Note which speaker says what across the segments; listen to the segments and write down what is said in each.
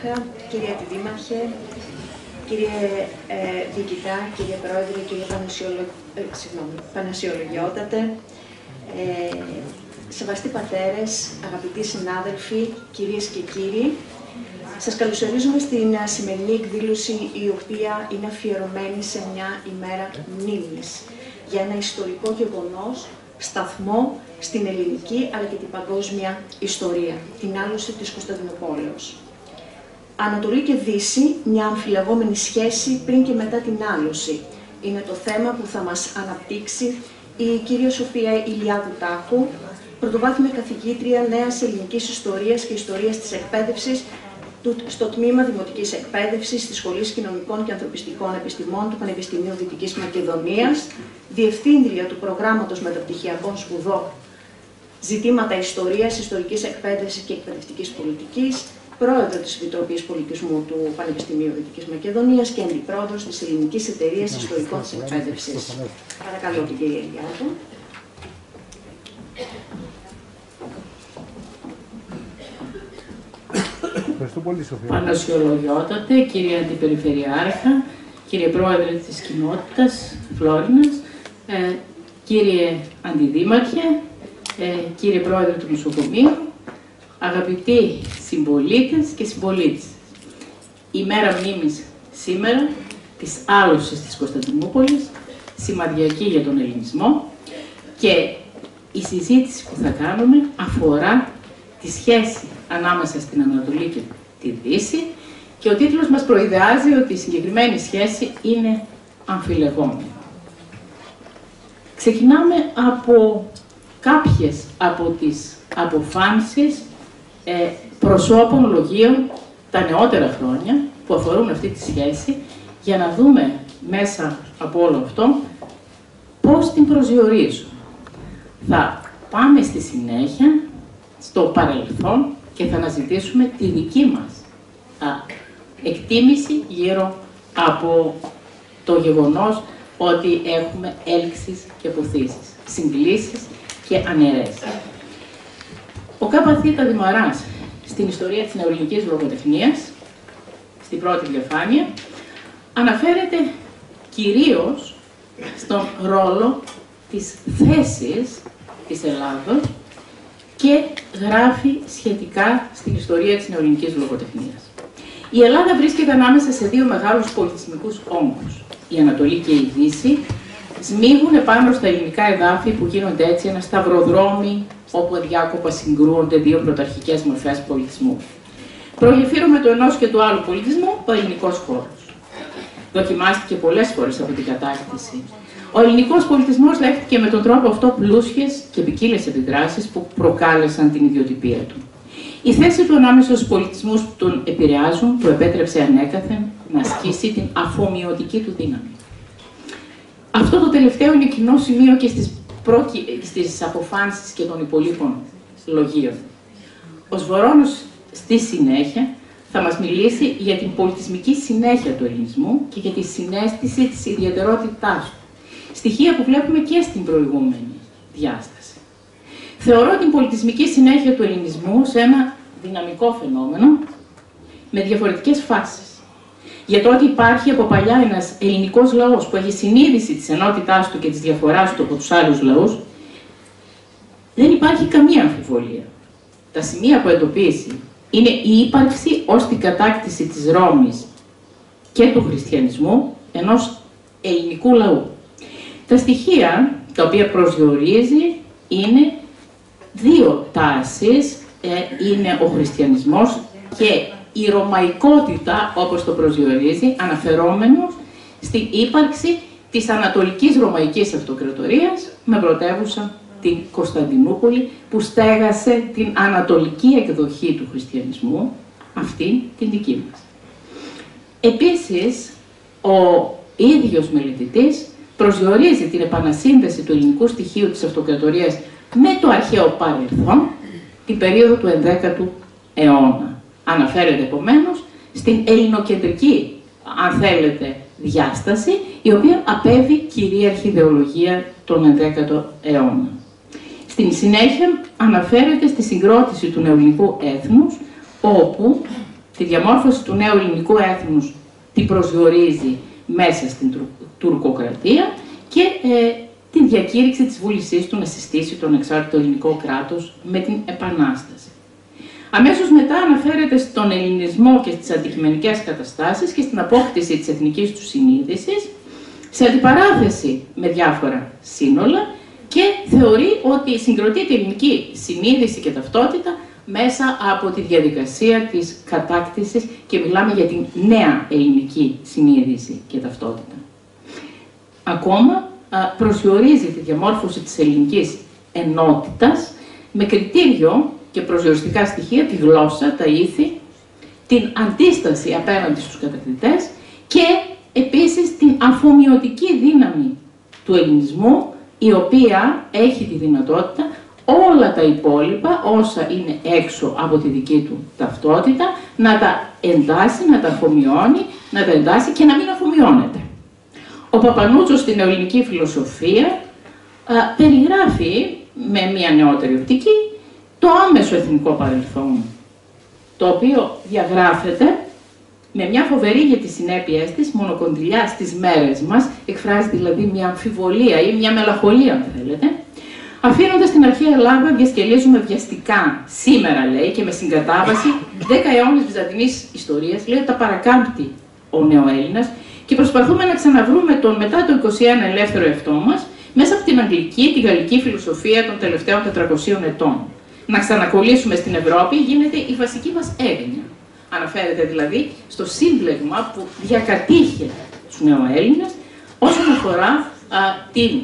Speaker 1: Περιφερειάρχα, κυρία Δήμαρχε, κύριε Διοικητά, κύριε Πρόεδρε, κύριε Πανασιολογιότατε, σεβαστοί πατέρες, αγαπητοί συνάδελφοι, κυρίες και κύριοι, σας καλωσορίζουμε στην σημερινή εκδήλωση, η οποία είναι αφιερωμένη σε μια ημέρα μνήμης για ένα ιστορικό γεγονός, σταθμό στην ελληνική αλλά και την παγκόσμια ιστορία, την άλωση της Κωνσταντινούπολεως. Ανατολή και Δύση, μια αμφιλεγόμενη σχέση πριν και μετά την άλωση, είναι το θέμα που θα μας αναπτύξει η κυρία Σοφία Ηλιάδου Τάκου, πρωτοβάθμια καθηγήτρια Νέας Ελληνικής Ιστορίας και Ιστορίας της Εκπαίδευσης στο Τμήμα Δημοτικής Εκπαίδευσης της Σχολής Κοινωνικών και Ανθρωπιστικών Επιστημών του Πανεπιστημίου Δυτικής Μακεδονίας, Διευθύντρια του Προγράμματος Μεταπτυχιακών Σπουδών Ζητήματα Ιστορίας, Ιστορικής Εκπαίδευσης και Εκπαιδευτικής Πολιτικής, Πρόεδρο της Επιτροπής Πολιτισμού του Πανεπιστημίου Δυτικής Μακεδονίας και Αντιπρόεδρος της Ελληνικής Εταιρείας Ιστορικών της Εκπαίδευσης. Παρακαλώ την κυρία Ηλιάδου.
Speaker 2: Πανασιολογιότατε, κύριε Αντιπεριφερειάρχα, κύριε Πρόεδρε της Κοινότητας Φλόρινας, κύριε Αντιδήμαρχε, κύριε Πρόεδρε του Νοσοκομείου, αγαπητοί συμπολίτες και συμπολίτες. Η μέρα μνήμης σήμερα της άλωσης της Κωνσταντινούπολης, σημαδιακή για τον ελληνισμό, και η συζήτηση που θα κάνουμε αφορά τη σχέση ανάμεσα στην Ανατολή και τη Δύση, και ο τίτλος μας προειδεάζει ότι η συγκεκριμένη σχέση είναι αμφιλεγόμενη. Ξεκινάμε από κάποιες από τις αποφάνσεις προσώπων λογίων τα νεότερα χρόνια που αφορούν αυτή τη σχέση, για να δούμε μέσα από όλο αυτό πώς την προσδιορίζουν. Θα πάμε στη συνέχεια στο παρελθόν και θα αναζητήσουμε τη δική μας εκτίμηση γύρω από το γεγονός ότι έχουμε έλξεις και αποθήσεις, συγκλήσεις και αναιρέσεις. Ο Κ.Θ. Δημαράς στην ιστορία της νεοελληνικής λογοτεχνίας, στην πρώτη διαφάνεια, αναφέρεται κυρίως στον ρόλο της θέσης της Ελλάδος και γράφει σχετικά στην ιστορία της νεοελληνικής λογοτεχνίας. Η Ελλάδα βρίσκεται ανάμεσα σε δύο μεγάλους πολιτισμικούς όγκους. Η Ανατολή και η Δύση σμίγουν επάνω στα ελληνικά εδάφη που γίνονται έτσι ένα σταυροδρόμι όπου αδιάκοπα συγκρούονται δύο πρωταρχικές μορφές πολιτισμού. Προγεφύρουμε το ενός και του άλλου πολιτισμού ο ελληνικός χώρος. Δοκιμάστηκε πολλές φορές από την κατάκτηση. Ο ελληνικός πολιτισμός δέχτηκε με τον τρόπο αυτό πλούσιες και ποικίλες επιδράσεις που προκάλεσαν την ιδιοτυπία του. Η θέση του ανάμεσα στους πολιτισμούς που τον επηρεάζουν του επέτρεψε ανέκαθεν να ασκήσει την αφομοιωτική του δύναμη. Αυτό το τελευταίο είναι κοινό σημείο και στις αποφάνσεις και των υπολείπων λογίων. Ο Σβορώνος στη συνέχεια θα μας μιλήσει για την πολιτισμική συνέχεια του ελληνισμού και για τη συναίσθηση της ιδιαιτερότητάς του. Στοιχεία που βλέπουμε και στην προηγούμενη διάσταση. Θεωρώ την πολιτισμική συνέχεια του ελληνισμού σε ένα δυναμικό φαινόμενο με διαφορετικές φάσεις. Για το ότι υπάρχει από παλιά ένας ελληνικός λαός που έχει συνείδηση της ενότητάς του και της διαφοράς του από τους άλλους λαούς, δεν υπάρχει καμία αμφιβολία. Τα σημεία που εντοπίζει είναι η ύπαρξη ως την κατάκτηση της Ρώμης και του χριστιανισμού ενός ελληνικού λαού. Τα στοιχεία τα οποία προσδιορίζει είναι δύο τάσεις, είναι ο χριστιανισμός και η ρωμαϊκότητα, όπως το προσδιορίζει, αναφερόμενος στην ύπαρξη της Ανατολικής Ρωμαϊκής Αυτοκρατορίας με πρωτεύουσα την Κωνσταντινούπολη, που στέγασε την ανατολική εκδοχή του χριστιανισμού, αυτή την δική μας. Επίσης, ο ίδιος μελετητής προσδιορίζει την επανασύνδεση του ελληνικού στοιχείου της αυτοκρατορίας με το αρχαίο παρελθόν, την περίοδο του 11ου αιώνα. Αναφέρεται επομένως στην ελληνοκεντρική, αν θέλετε, διάσταση, η οποία απέβει κυρίαρχη ιδεολογία τον 11ο αιώνα. Στην συνέχεια αναφέρεται στη συγκρότηση του νεοελληνικού έθνους, όπου τη διαμόρφωση του νέου ελληνικού έθνους την προσδιορίζει μέσα στην τουρκοκρατία και την διακήρυξη της βούλησής του να συστήσει τον εξάρτητο ελληνικό κράτος με την Επανάσταση. Αμέσως μετά αναφέρεται στον ελληνισμό και στις αντικειμενικές καταστάσεις και στην απόκτηση της εθνικής του συνείδησης, σε αντιπαράθεση με διάφορα σύνολα, και θεωρεί ότι συγκροτεί την ελληνική συνείδηση και ταυτότητα μέσα από τη διαδικασία της κατάκτησης, και μιλάμε για την νέα ελληνική συνείδηση και ταυτότητα. Ακόμα προσδιορίζει τη διαμόρφωση της ελληνικής ενότητας με κριτήριο και προσδιοριστικά στοιχεία τη γλώσσα, τα ήθη, την αντίσταση απέναντι στους κατακτητές και επίσης την αφομοιωτική δύναμη του ελληνισμού, η οποία έχει τη δυνατότητα όλα τα υπόλοιπα, όσα είναι έξω από τη δική του ταυτότητα, να τα εντάσσει, να τα αφομοιώνει, να τα εντάσσει και να μην αφομοιώνεται. Ο Παπανούτσος στην νεοελληνική φιλοσοφία περιγράφει με μια νεότερη οπτική το άμεσο εθνικό παρελθόν, το οποίο διαγράφεται με μια φοβερή για τις συνέπειες της μονοκοντιλιά στις μέρες μας, εκφράζει δηλαδή μια αμφιβολία ή μια μελαγχολία, αν θέλετε, αφήνοντας την αρχαία Ελλάδα διασκελίζουμε βιαστικά σήμερα, λέει, και με συγκατάβαση 10 αιώνες βυζαντινής ιστορίας, λέει ότι τα παρακάμπτει ο νεοέλληνας και προσπαθούμε να ξαναβρούμε τον μετά το 21 ελεύθερο εαυτό μας μέσα από την αγγλική, την γαλλική φιλοσοφία των τελευταίων 400 ετών. Να ξανακολλήσουμε στην Ευρώπη γίνεται η βασική μας έγνοια. Αναφέρεται δηλαδή στο σύμπλεγμα που διακατήχε τους νεοέλληνες όσον αφορά την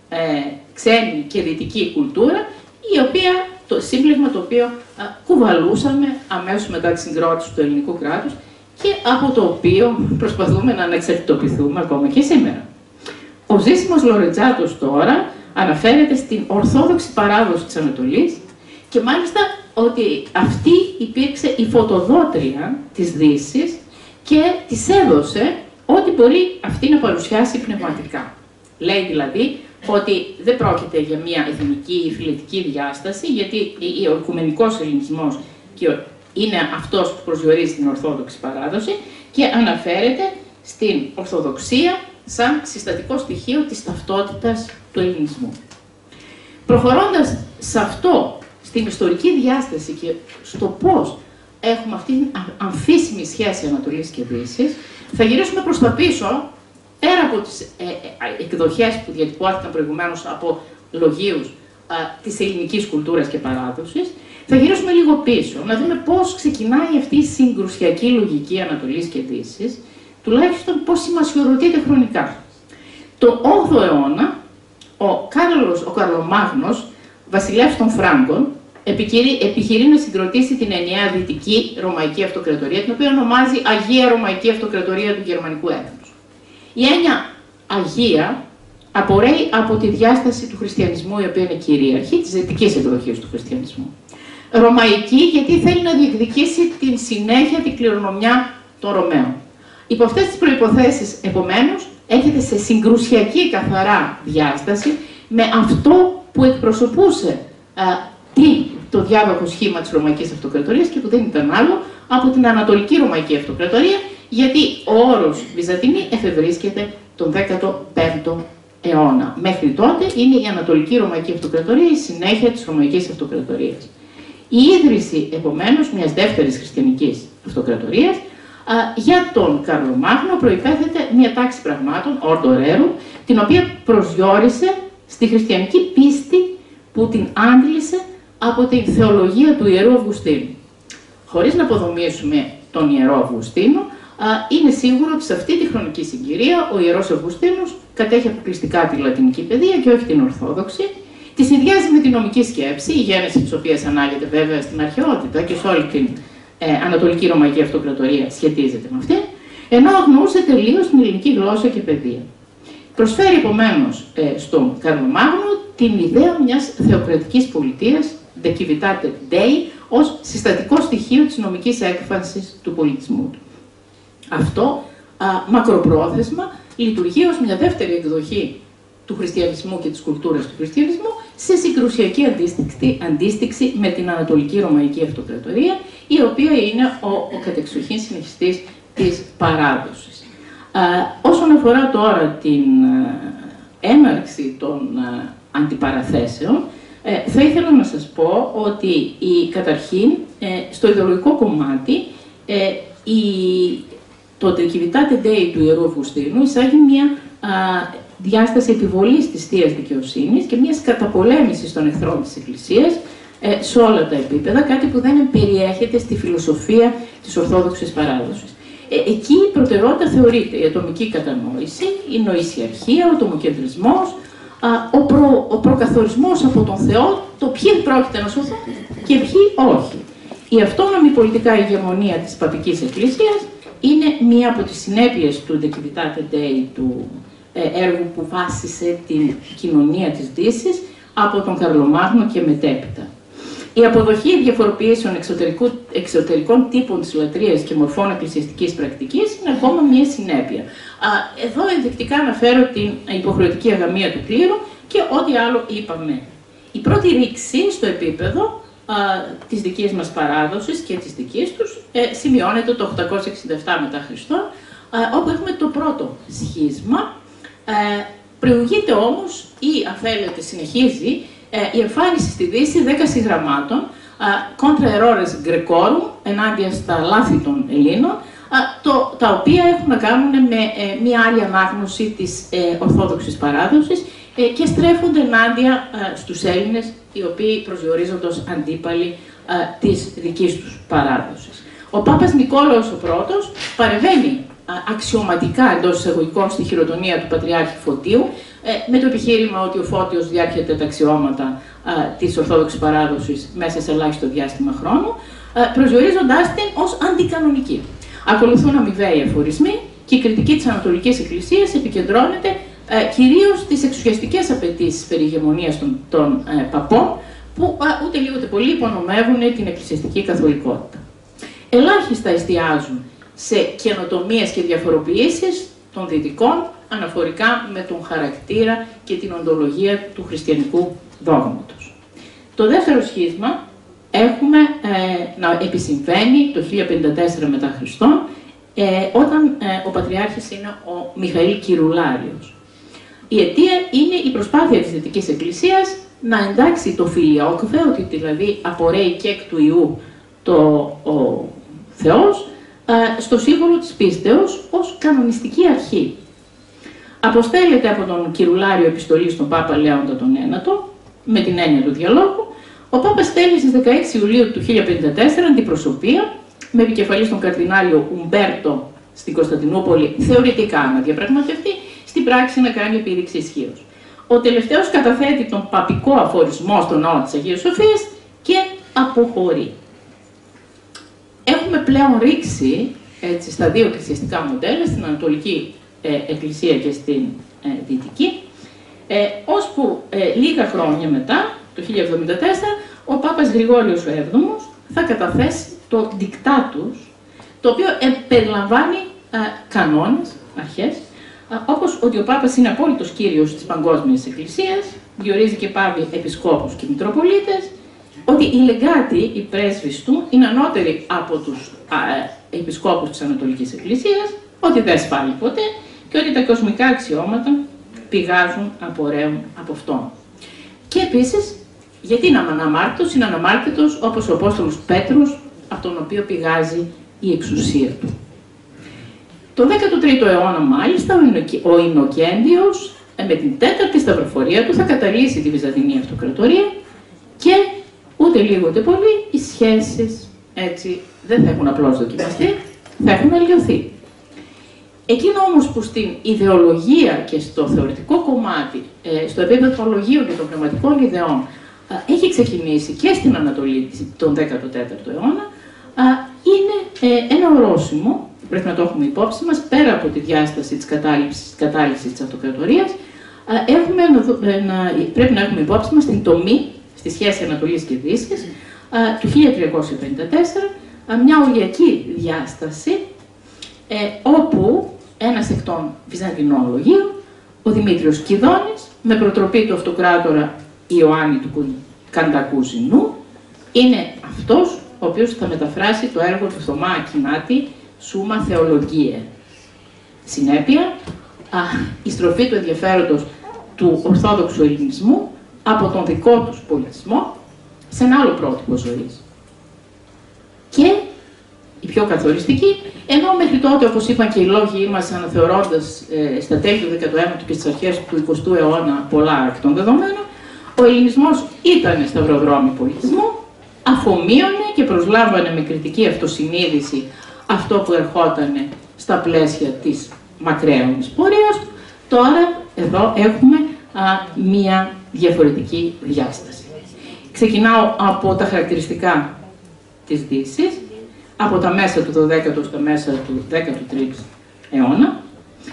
Speaker 2: ξένη και δυτική κουλτούρα, η οποία, το σύμπλεγμα το οποίο κουβαλούσαμε αμέσως μετά τη συγκρότηση του ελληνικού κράτους και από το οποίο προσπαθούμε να ανεξαρτητοποιηθούμε ακόμα και σήμερα. Ο Ζήσιμος Λορετζάτος τώρα αναφέρεται στην ορθόδοξη παράδοση της Ανατολής και μάλιστα ότι αυτή υπήρξε η φωτοδότρια της Δύσης και της έδωσε ό,τι μπορεί αυτή να παρουσιάσει πνευματικά. Λέει δηλαδή ότι δεν πρόκειται για μια εθνική ή φιλετική διάσταση, γιατί ο οικουμενικός ελληνισμός είναι αυτός που προσδιορίζει την ορθόδοξη παράδοση και αναφέρεται στην Ορθοδοξία σαν συστατικό στοιχείο της ταυτότητας του ελληνισμού. Προχωρώντας σε αυτό, στην ιστορική διάσταση και στο πώς έχουμε αυτή την αμφίσιμη σχέση Ανατολής και Δύσης, θα γυρίσουμε προς τα πίσω, πέρα από τις εκδοχές που διατυπώθηκαν προηγουμένως από λογίους της ελληνικής κουλτούρας και παράδοσης, θα γυρίσουμε λίγο πίσω, να δούμε πώς ξεκινάει αυτή η συγκρουσιακή λογική Ανατολής και Δύσης, τουλάχιστον πώς σημασιολογείται χρονικά. Το 8ο αιώνα, ο Καρλομάγνος, βασιλεύς των Φράγκων, επιχειρεί να συγκροτήσει την ενιαία δυτική Ρωμαϊκή Αυτοκρατορία, την οποία ονομάζει Αγία Ρωμαϊκή Αυτοκρατορία του Γερμανικού έθνους. Η έννοια Αγία απορρέει από τη διάσταση του χριστιανισμού, η οποία είναι κυρίαρχη, της δυτικής εκδοχής του χριστιανισμού. Ρωμαϊκή, γιατί θέλει να διεκδικήσει την συνέχεια, την κληρονομιά των Ρωμαίων. Υπό αυτές τις προϋποθέσεις, επομένως, έχετε σε συγκρουσιακή καθαρά διάσταση με αυτό που εκπροσωπούσε το διάδοχο σχήμα της Ρωμαϊκής Αυτοκρατορίας και που δεν ήταν άλλο από την Ανατολική Ρωμαϊκή Αυτοκρατορία, γιατί ο όρος Βυζαντινή εφευρίσκεται τον 15ο αιώνα. Μέχρι τότε είναι η Ανατολική Ρωμαϊκή Αυτοκρατορία, η συνέχεια της Ρωμαϊκής Αυτοκρατορίας. Η ίδρυση, επομένως, μιας δεύτερης χριστιανικής αυτοκρατορίας για τον Καρλομάγνο προϋπέθεται μια τάξη πραγμάτων, ordo rerum, την οποία προσδιορίσε στη χριστιανική πίστη που την άντλησε από την θεολογία του Ιερού Αυγουστίνου. Χωρίς να αποδομήσουμε τον Ιερό Αυγουστίνο, είναι σίγουρο ότι σε αυτή τη χρονική συγκυρία ο Ιερός Αυγουστίνος κατέχει αποκλειστικά τη λατινική παιδεία και όχι την ορθόδοξη, τη συνδυάζει με την νομική σκέψη, η γέννηση της οποίας ανάγεται βέβαια στην αρχαιότητα και σε όλη την Ανατολική Ρωμαϊκή Αυτοκρατορία σχετίζεται με αυτή, ενώ αγνοούσε τελείως την ελληνική γλώσσα και παιδεία. Προσφέρει επομένως στον Καρλομάγνο την ιδέα μιας θεοκρατικής πολιτείας, de civitate Dei, ως συστατικό στοιχείο της νομικής έκφρασης του πολιτισμού του. Αυτό μακροπρόθεσμα λειτουργεί ως μια δεύτερη εκδοχή του χριστιανισμού και της κουλτούρας του χριστιανισμού σε συγκρουσιακή αντίστοιξη με την Ανατολική Ρωμαϊκή Αυτοκρατορία η οποία είναι ο κατεξοχήν συνεχιστής της παράδοσης. Όσον αφορά τώρα την έναρξη των αντιπαραθέσεων, θα ήθελα να σας πω ότι καταρχήν στο ιδεολογικό κομμάτι το Trinitate Dei του Ιερού Αυγουστίνου εισάγει μια διάσταση επιβολής της Θείας Δικαιοσύνης και μιας καταπολέμησης των εχθρών της Εκκλησίας σε όλα τα επίπεδα, κάτι που δεν περιέχεται στη φιλοσοφία της Ορθόδοξης παράδοσης. Εκεί η προτεραιότητα θεωρείται η ατομική κατανόηση, η νοησιαρχία, ο ατομοκεντρισμός, ο προκαθορισμός από τον Θεό, το ποιοι πρόκειται να σωθούν και ποιοι όχι. Η αυτόνομη πολιτικά ηγεμονία της Παπικής Εκκλησίας είναι μία από τις συνέπειες του Declivitate Dei, του έργου που βάσισε την κοινωνία της Δύσης από τον Καρλομάγνο και μετέπειτα. Η αποδοχή διαφοροποιήσεων εξωτερικών τύπων της λατρείας και μορφών εκκλησιαστικής πρακτικής είναι ακόμα μία συνέπεια. Εδώ ενδεικτικά αναφέρω την υποχρεωτική αγαμία του κλήρου και ό,τι άλλο είπαμε. Η πρώτη ρήξη στο επίπεδο της δικής μας παράδοσης και της δικής τους σημειώνεται το 867 μετά Χριστό, όπου έχουμε το πρώτο σχίσμα. Προηγείται όμως ή αν θέλετε συνεχίζει η εμφάνιση στη Δύση 10 συγγραμμάτων contra errores Grecorum, ενάντια στα λάθη των Ελλήνων, τα οποία έχουν να κάνουν με μια άλλη ανάγνωση της Ορθόδοξης παράδοσης και στρέφονται ενάντια στους Έλληνες, οι οποίοι προσδιορίζονται αντίπαλοι της δικής τους παράδοσης. Ο Πάπας Νικόλαος ο Πρώτος παρεμβαίνει αξιωματικά εντός εισαγωγικών στη χειροτονία του Πατριάρχη Φωτίου, με το επιχείρημα ότι ο Φώτιος διάρχεται τα αξιώματα της Ορθόδοξης παράδοσης μέσα σε ελάχιστο διάστημα χρόνου, προσδιορίζοντάς την ως αντικανονική. Ακολουθούν αμοιβαίοι αφορισμοί και η κριτική της Ανατολικής Εκκλησίας επικεντρώνεται κυρίως στις εξουσιαστικές απαιτήσεις περί ηγεμονίας των παπών, που ούτε λίγο ούτε πολύ υπονομεύουν την εκκλησιαστική καθολικότητα. Ελάχιστα εστιάζουν σε καινοτομίες και διαφοροποιήσεις των δυτικών αναφορικά με τον χαρακτήρα και την οντολογία του χριστιανικού δόγματος. Το δεύτερο σχίσμα έχουμε να επισυμβαίνει το 1054 μετά Χριστόν, όταν ο Πατριάρχης είναι ο Μιχαήλ Κυρουλάριος. Η αιτία είναι η προσπάθεια της Δυτικής Εκκλησίας να εντάξει το φιλιόκβε, ότι δηλαδή απορρέει και εκ του Ιού ο Θεός, στο σύμβολο της πίστεως ως κανονιστική αρχή. Αποστέλλεται από τον Κυρουλάριο επιστολή στον Πάπα Λέοντα τον Ένατο, με την έννοια του διαλόγου. Ο Πάπας στέλνει στις 16 Ιουλίου του 1054 αντιπροσωπεία, με επικεφαλής τον Καρδινάλιο Ουμπέρτο στην Κωνσταντινούπολη, θεωρητικά να διαπραγματευτεί, στην πράξη να κάνει επίδειξη ισχύως. Ο τελευταίος καταθέτει τον παπικό αφορισμό στον ναό της Αγίας Σοφίας και αποχωρεί. Έχουμε πλέον ρίξει έτσι, στα δύο εκκλησιαστικά μοντέλα, στην Ανατολική Εκκλησία και στην Δυτική, ώσπου λίγα χρόνια μετά, το 1074, ο Πάπας Γρηγόριος ο VII θα καταθέσει το Dictatus, το οποίο περιλαμβάνει κανόνες, αρχές, όπως ότι ο Πάπας είναι απόλυτος κύριος της Παγκόσμιας Εκκλησίας, διορίζει και πάβει επισκόπους και μητροπολίτες, ότι οι λεγκάτοι, οι πρέσβεις του, είναι ανώτεροι από τους επισκόπους της Ανατολικής Εκκλησίας, ότι δεν σφάλει ποτέ και ότι τα κοσμικά αξιώματα πηγάζουν, απορρέουν από αυτόν. Και επίσης, γιατί είναι αναμάρτητος, είναι αναμάρτητος όπως ο Απόστολος Πέτρος, από τον οποίο πηγάζει η εξουσία του. Το 13ο αιώνα, μάλιστα, ο Ινοκέντιος, με την τέταρτη σταυροφορία του, θα καταλύσει τη Βυζαντινή Αυτοκρατορία και ούτε λίγο ούτε πολύ οι σχέσεις έτσι δεν θα έχουν απλώς δοκιμαστεί, θα έχουν αλλοιωθεί. Εκείνο όμως που στην ιδεολογία και στο θεωρητικό κομμάτι, στο επίπεδο των λογίων και των πνευματικών ιδεών, έχει ξεκινήσει και στην Ανατολή τον 14ο αιώνα, είναι ένα ορόσημο, πρέπει να το έχουμε υπόψη μας, πέρα από τη διάσταση της κατάληψης της αυτοκρατορίας, πρέπει να έχουμε υπόψη μας την τομή στη σχέση Ανατολής και Δύσης του 1354, μια οριακή διάσταση, όπου ένας εκ των Βυζαντινών λογίων, ο Δημήτριος Κιδώνης, με προτροπή του αυτοκράτορα Ιωάννη του Καντακού Ζηνού, είναι αυτός ο οποίος θα μεταφράσει το έργο του Θωμά Ακινάτη, Summa Theologiae. Συνέπεια, η στροφή του ενδιαφέροντος του Ορθόδοξου Ελληνισμού από τον δικό τους πολιτισμό σε ένα άλλο πρότυπο ζωής. Και η πιο καθοριστική, ενώ μέχρι τότε, όπως είπαν και οι λόγοι μας, αναθεωρώντας στα τέλη του 19ου και στις αρχές του 20ου αιώνα πολλά εκ των δεδομένων, ο Ελληνισμός ήταν σταυροδρόμι πολιτισμού, αφομοίωνε και προσλάμβανε με κριτική αυτοσυνείδηση αυτό που ερχόταν στα πλαίσια της μακραίωνης πορείας. Τώρα εδώ έχουμε μία διαφορετική διάσταση. Ξεκινάω από τα χαρακτηριστικά της Δύσης, από τα μέσα του 12ου στα μέσα του 13ου αιώνα.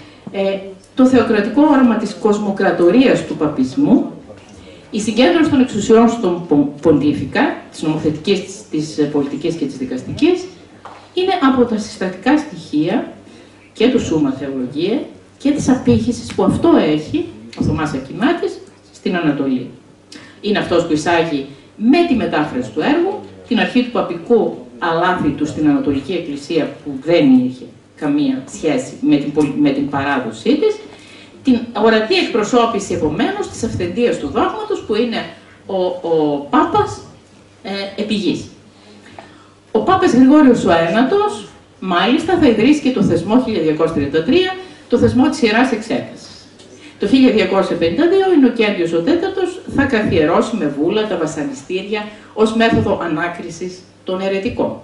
Speaker 2: Το θεοκρατικό όραμα της κοσμοκρατορίας του παπισμού, η συγκέντρωση των εξουσιών στον ποντίφικα, της νομοθετικής, της πολιτικής και της δικαστικής, είναι από τα συστατικά στοιχεία και του Summa Theologiae και της απήχησης που αυτό έχει ο Θωμάς Ακινάτης στην Ανατολή. Είναι αυτός που εισάγει με τη μετάφραση του έργου την αρχή του παπικού αλάθη του στην Ανατολική Εκκλησία, που δεν είχε καμία σχέση με την παράδοσή της, την ορατή εκπροσώπηση επομένως της αυθεντίας του δόγματος, που είναι ο Πάπας επιγής. Ο Πάπας Γρηγόριος ο Ένατος, μάλιστα, θα ιδρύσει και το θεσμό 1233, το θεσμό της Ιεράς Εξέτασης. Το 1252 ο Ινοκέντιος ο Τέταρτος θα καθιερώσει με βούλα τα βασανιστήρια ως μέθοδο ανάκρισης των αιρετικών.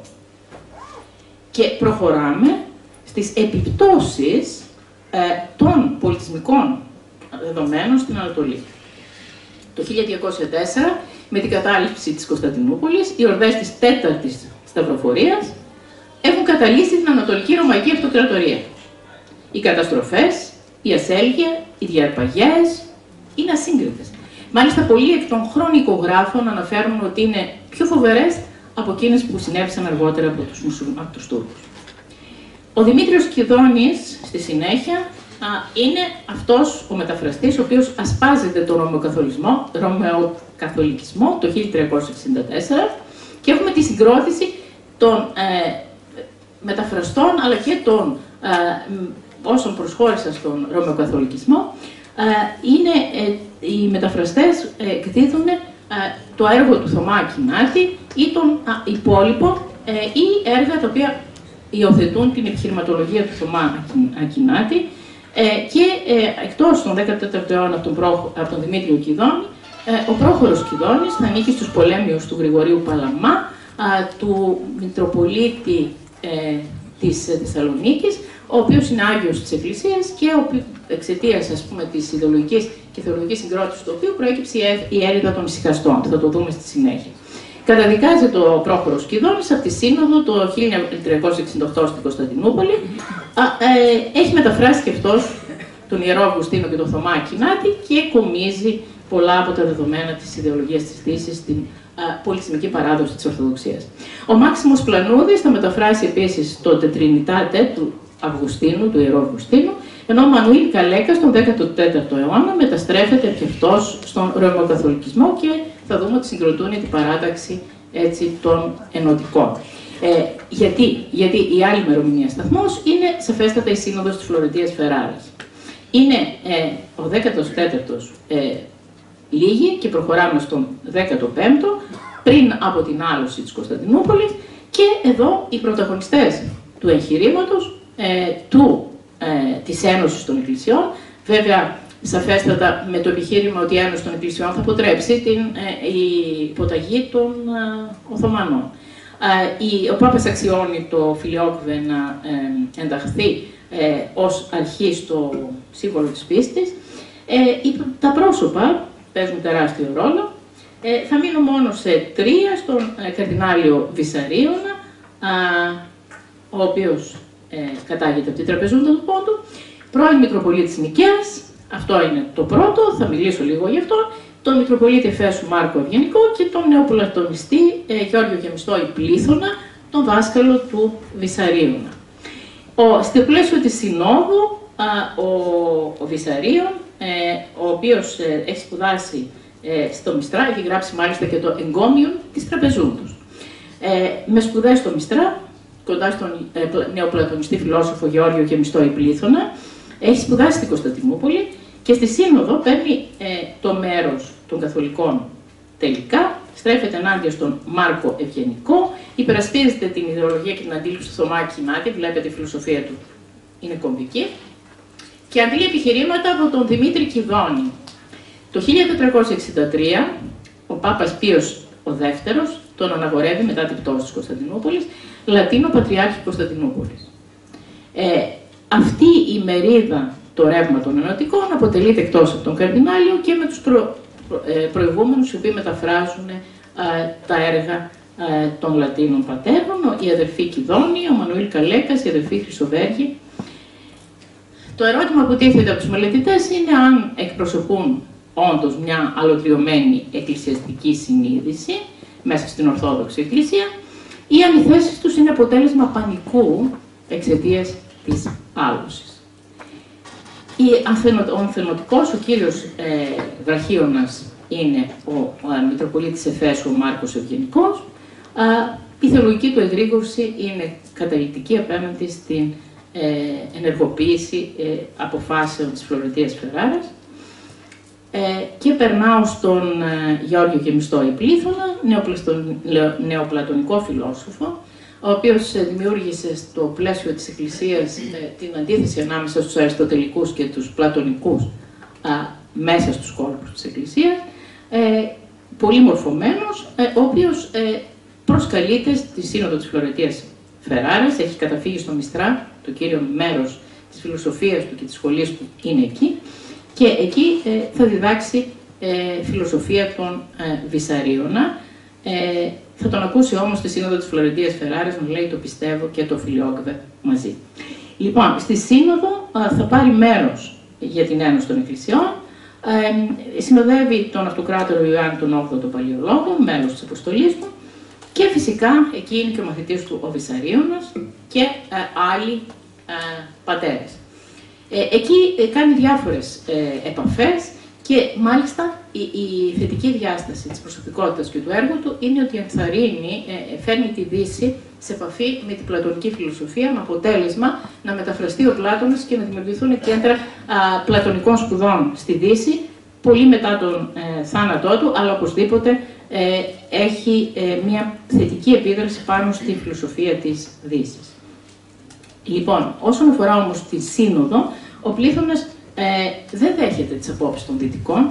Speaker 2: Και προχωράμε στις επιπτώσεις των πολιτισμικών δεδομένων στην Ανατολή. Το 1204, με την κατάληψη της Κωνσταντινούπολης, οι ορδές της Τέταρτης Σταυροφορίας έχουν καταλύσει την Ανατολική Ρωμαϊκή Αυτοκρατορία. Οι καταστροφές, η ασέλγεια, οι διαρπαγές είναι ασύγκριτες. Μάλιστα, πολλοί εκ των χρονικογράφων αναφέρουν ότι είναι πιο φοβερές από εκείνες που συνέβησαν αργότερα από τους Τούρκους. Ο Δημήτριος Κιδώνης, στη συνέχεια, είναι αυτός ο μεταφραστής, ο οποίος ασπάζεται τον Ρωμαιοκαθολικισμό το 1364, και έχουμε τη συγκρότηση των μεταφραστών αλλά και των όσων προσχώρησαν στον Ρωμαιοκαθολικισμό. Οι μεταφραστές εκδίδουν το έργο του Θωμά Ακινάτη ή των υπόλοιπων ή έργα τα οποία υιοθετούν την επιχειρηματολογία του Θωμά Ακινάτη, και εκτός τον 14ο αιώνα από τον Δημήτριο Κιδώνη, ο πρόχωρος Κιδώνης θα ανήκει στους πολέμιους του Γρηγορίου Παλαμά, του Μητροπολίτη της Θεσσαλονίκης, ο οποίος είναι Άγιος της Εκκλησίας και εξαιτίας, ας πούμε, της ιδεολογικής και θεολογικής συγκρότησης του οποίου προέκυψε η έρηδα των ησυχαστών. Θα το δούμε στη συνέχεια. Καταδικάζεται ο πρόχωρος Κιδώνης από τη Σύνοδο το 1368 στην Κωνσταντινούπολη. Έχει μεταφράσει και αυτός τον Ιερό Αυγουστίνο και τον Θωμά Ακινάτη και κομίζει πολλά από τα δεδομένα της ιδεολογίας της Δύσης στην πολιτισμική παράδοση της Ορθοδοξίας. Ο Μάξιμος Πλανούδης θα μεταφράσει επίσης το Τετρινιτάτε του Αυγουστίνου, του Ιερού Αυγουστίνου, ενώ ο Μανουήλ Καλέκας τον 14ο αιώνα μεταστρέφεται και αυτός στον Ρωμαιοκαθολικισμό και θα δούμε ότι συγκροτούν την παράταξη έτσι, των ενωτικών. Γιατί η άλλη ημερομηνία σταθμός είναι σαφέστατα η Σύνοδος της Φλωρεντίας Φεράρας. Είναι ο 14ος λίγη και προχωράμε στον 15ο, πριν από την άλωση της Κωνσταντινούπολης, και εδώ οι πρωταγωνιστές του εγχειρήματος της Ένωσης των Εκκλησιών, βέβαια σαφέστατα με το επιχείρημα ότι η Ένωση των Εκκλησιών θα αποτρέψει η υποταγή των Οθωμανών. Ο Πάπας αξιώνει το Φιλιόκβε να ενταχθεί ως αρχή στο σύμβολο της πίστης. Τα πρόσωπα παίζουν τεράστιο ρόλο. Θα μείνω μόνο σε τρία, στον Καρδινάλιο Βυσαρίωνα, ο οποίος κατάγεται από την Τραπεζούντα του Πόντου, πρώην Μητροπολίτης Νικαίας, αυτό είναι το πρώτο, θα μιλήσω λίγο γι' αυτό, τον Μητροπολίτη Εφέσου Μάρκο Ευγενικό και τον νεοπλατωνιστή Γιώργιο Γεμιστόη Πλήθωνα, τον δάσκαλο του Βυσαρίωνα. Στο πλαίσιο της Συνόδου, ο Βυσαρίων, ο οποίος έχει σπουδάσει στο Μιστρά, έχει γράψει μάλιστα και το Εγκόμιον της Τραπεζούντος. με σπουδές στο Μιστρά, κοντά στον νεοπλατωνιστή φιλόσοφο Γεώργιο και Μισθό Πλήθωνα. Έχει σπουδάσει στην Κωνσταντινούπολη και στη Σύνοδο παίρνει το μέρος των καθολικών τελικά, στρέφεται ενάντια στον Μάρκο Ευγενικό, υπερασπίζεται την ιδεολογία και την αντίληψη του Θωμά Κινάτη, βλέπετε η φιλοσοφία του είναι κομβική, και αντλεί επιχειρήματα από τον Δημήτρη Κιδώνη. Το 1463 ο Πάπας Πίος ο Δεύτερος τον αναγορεύει μετά την πτώση της Κωνσταντινούπολης Λατίνο Πατριάρχη Κωνσταντινούπολης. Αυτή η μερίδα, το ρεύμα των ενωτικών, αποτελείται εκτός από τον Καρδινάλιο και με τους προηγούμενους οι οποίοι μεταφράζουν τα έργα των Λατίνων πατέρων, η αδερφή Κιδώνη, ο Μανουήλ Καλέκας, η αδερφή Χρυσοβέργη. Το ερώτημα που τίθεται από τους μελετητές είναι αν εκπροσωπούν όντως μια αλωτριωμένη εκκλησιαστική συνείδηση μέσα στην Ορθόδοξη Εκκλησία ή αν οι θέσεις τους είναι αποτέλεσμα πανικού εξαιτίας της άλωσης. Ο ανθενωτικός, ο κύριος βραχίωνας, είναι ο Μητροπολίτης Εφέσου, ο Μάρκος Ευγενικός. Η θεολογική του εγρήγορση είναι καταλυτική απέναντι στην ενεργοποίηση αποφάσεων της Φλωρεντίας Φεράρας. Και περνάω στον Γεώργιο και Μισθό Πλήθωνα, νεοπλατωνικό φιλόσοφο, ο οποίος δημιούργησε στο πλαίσιο της Εκκλησίας την αντίθεση ανάμεσα στους αριστοτελικούς και τους πλατωνικούς μέσα στους κόλπους της Εκκλησίας, πολύ μορφωμένος, ο οποίος προσκαλείται στη Σύνοδο της Φλωρεντίας Φεράρας, έχει καταφύγει στο Μιστρά, το κύριο μέρος της φιλοσοφίας του και της σχολής του είναι εκεί, και εκεί θα διδάξει φιλοσοφία των Βυσαρίωνα. Θα τον ακούσει όμως στη Σύνοδο της Φλωρεντίας Φεράρας, να λέει το πιστεύω και το φιλιόκβε μαζί. Λοιπόν, στη Σύνοδο θα πάρει μέρος για την Ένωση των Εκκλησιών. Συνοδεύει τον Αυτοκράτορο Ιωάννη τον 8ο τον Παλαιολόγο, μέλος της αποστολής του, και φυσικά εκεί είναι και ο μαθητής του ο Βυσαρίωνας και άλλοι πατέρες. Εκεί κάνει διάφορες επαφές και μάλιστα η θετική διάσταση της προσωπικότητας και του έργου του είναι ότι ενθαρρύνει, φέρνει τη Δύση σε επαφή με την πλατωνική φιλοσοφία, με αποτέλεσμα να μεταφραστεί ο Πλάτωνας και να δημιουργηθούν κέντρα πλατωνικών σπουδών στη Δύση, πολύ μετά τον θάνατό του, αλλά οπωσδήποτε έχει μια θετική επίδραση πάνω στη φιλοσοφία της Δύσης. Λοιπόν, όσον αφορά όμως τη Σύνοδο, ο Πλήθωνας δεν δέχεται τις απόψεις των Δυτικών,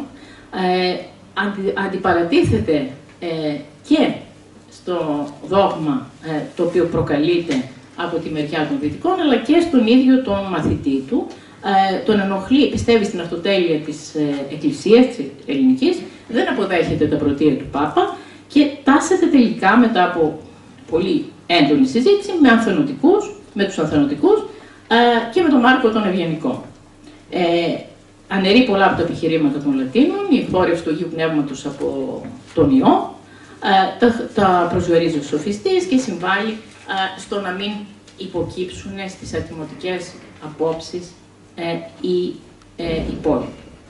Speaker 2: αντιπαρατίθεται και στο δόγμα το οποίο προκαλείται από τη μεριά των Δυτικών, αλλά και στον ίδιο τον μαθητή του. Τον ενοχλεί, πιστεύει στην αυτοτέλεια της Εκκλησίας, της ελληνικής, δεν αποδέχεται τα πρωτεία του Πάπα και τάσεται τελικά μετά από πολύ έντονη συζήτηση με τους ανθενωτικούς και με τον Μάρκο τον Ευγενικό. Αναιρεί πολλά από τα επιχειρήματα των Λατίνων, η εκφόρευση του Αγίου Πνεύματος από τον ιό, τα προσδιορίζει ως σοφιστής και συμβάλλει στο να μην υποκύψουν στις ατιμωτικές απόψεις οι υπόλοιποι.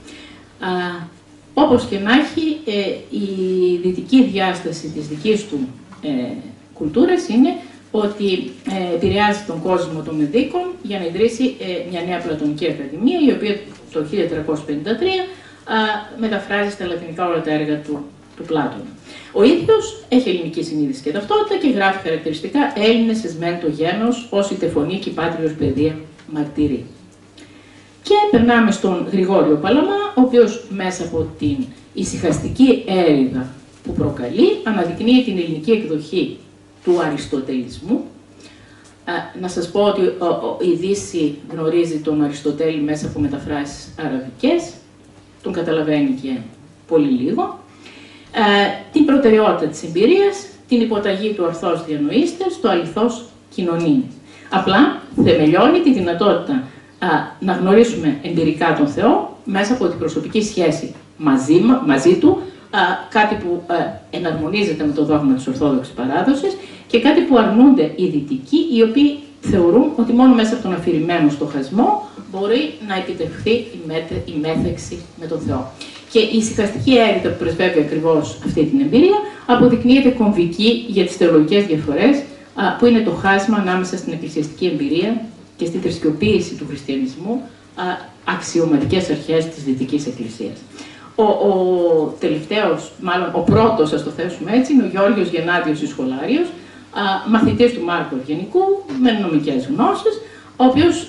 Speaker 2: Όπως και να έχει, η δυτική διάσταση της δικής του κουλτούρας είναι ότι επηρεάζει τον κόσμο των Μεδίκων για να ιδρύσει μια νέα πλατωνική ακαδημία, η οποία το 1353 μεταφράζει στα λατινικά όλα τα έργα του Πλάτωνα. Ο ίδιος έχει ελληνική συνείδηση και ταυτότητα και γράφει χαρακτηριστικά «Έλληνες εσμέν το γένος, όσοι τεφωνεί και η πάτριος παιδεία μαρτυρεί». Και περνάμε στον Γρηγόριο Παλαμά, ο οποίος μέσα από την ησυχαστική έρηδα που προκαλεί, αναδεικνύει την ελληνική εκδοχή του αριστοτελισμού. Να σας πω ότι η Δύση γνωρίζει τον Αριστοτέλη μέσα από μεταφράσεις αραβικές, τον καταλαβαίνει και πολύ λίγο. Την προτεραιότητα της εμπειρίας, την υποταγή του αρθός διανοήστες, το αληθώς κοινωνεί. Απλά θεμελιώνει τη δυνατότητα να γνωρίσουμε εμπειρικά τον Θεό μέσα από την προσωπική σχέση μαζί του, κάτι που εναρμονίζεται με το δόγμα της Ορθόδοξης παράδοσης και κάτι που αρνούνται οι Δυτικοί, οι οποίοι θεωρούν ότι μόνο μέσα από τον αφηρημένο στοχασμό μπορεί να επιτευχθεί η μέθεξη με τον Θεό. Και η ησυχαστική έρηδα που πρεσβεύει ακριβώς αυτή την εμπειρία αποδεικνύεται κομβική για τις θεολογικές διαφορές, που είναι το χάσμα ανάμεσα στην εκκλησιαστική εμπειρία και στη θρησκειοποίηση του χριστιανισμού, αξιωματικές αρχές της Δυτικής Εκκλησίας. Ο τελευταίος, μάλλον ο πρώτος, ας το θέσουμε έτσι, είναι ο Γεώργιος Γεννάδιος Ισχολάριος, μαθητής του Μάρκου Ευγενικού, με νομικές γνώσεις, ο οποίος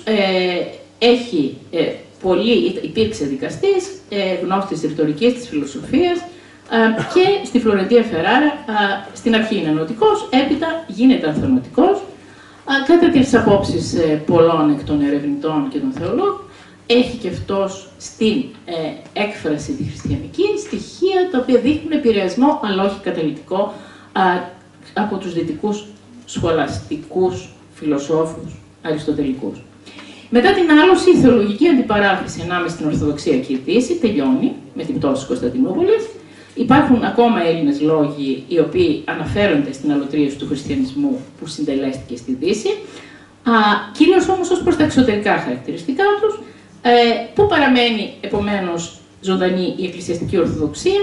Speaker 2: υπήρξε δικαστής, γνώστης της ρητορικής, της φιλοσοφίας, και στη Φλωρεντία Φεράρα στην αρχή είναι νοτικός, έπειτα γίνεται ανθενωτικός. Κατά τις απόψεις πολλών εκ των ερευνητών και των θεολόγων, έχει και αυτός στην έκφραση τη χριστιανική στοιχεία τα οποία δείχνουν επηρεασμό, αλλά όχι καταλυτικό, από τους δυτικούς σχολαστικούς φιλοσόφους αριστοτελικούς. Μετά την άλωση, η θεολογική αντιπαράθεση ανάμεσα στην Ορθοδοξία και η Δύση τελειώνει με την πτώση της Κωνσταντινούπολης. Υπάρχουν ακόμα Έλληνες λόγοι οι οποίοι αναφέρονται στην αλωτρίωση του χριστιανισμού που συντελέστηκε στη Δύση, κυρίως όμως ως προς τα εξωτερικά χαρακτηριστικά τους, που παραμένει επομένως ζωντανή η εκκλησιαστική Ορθοδοξία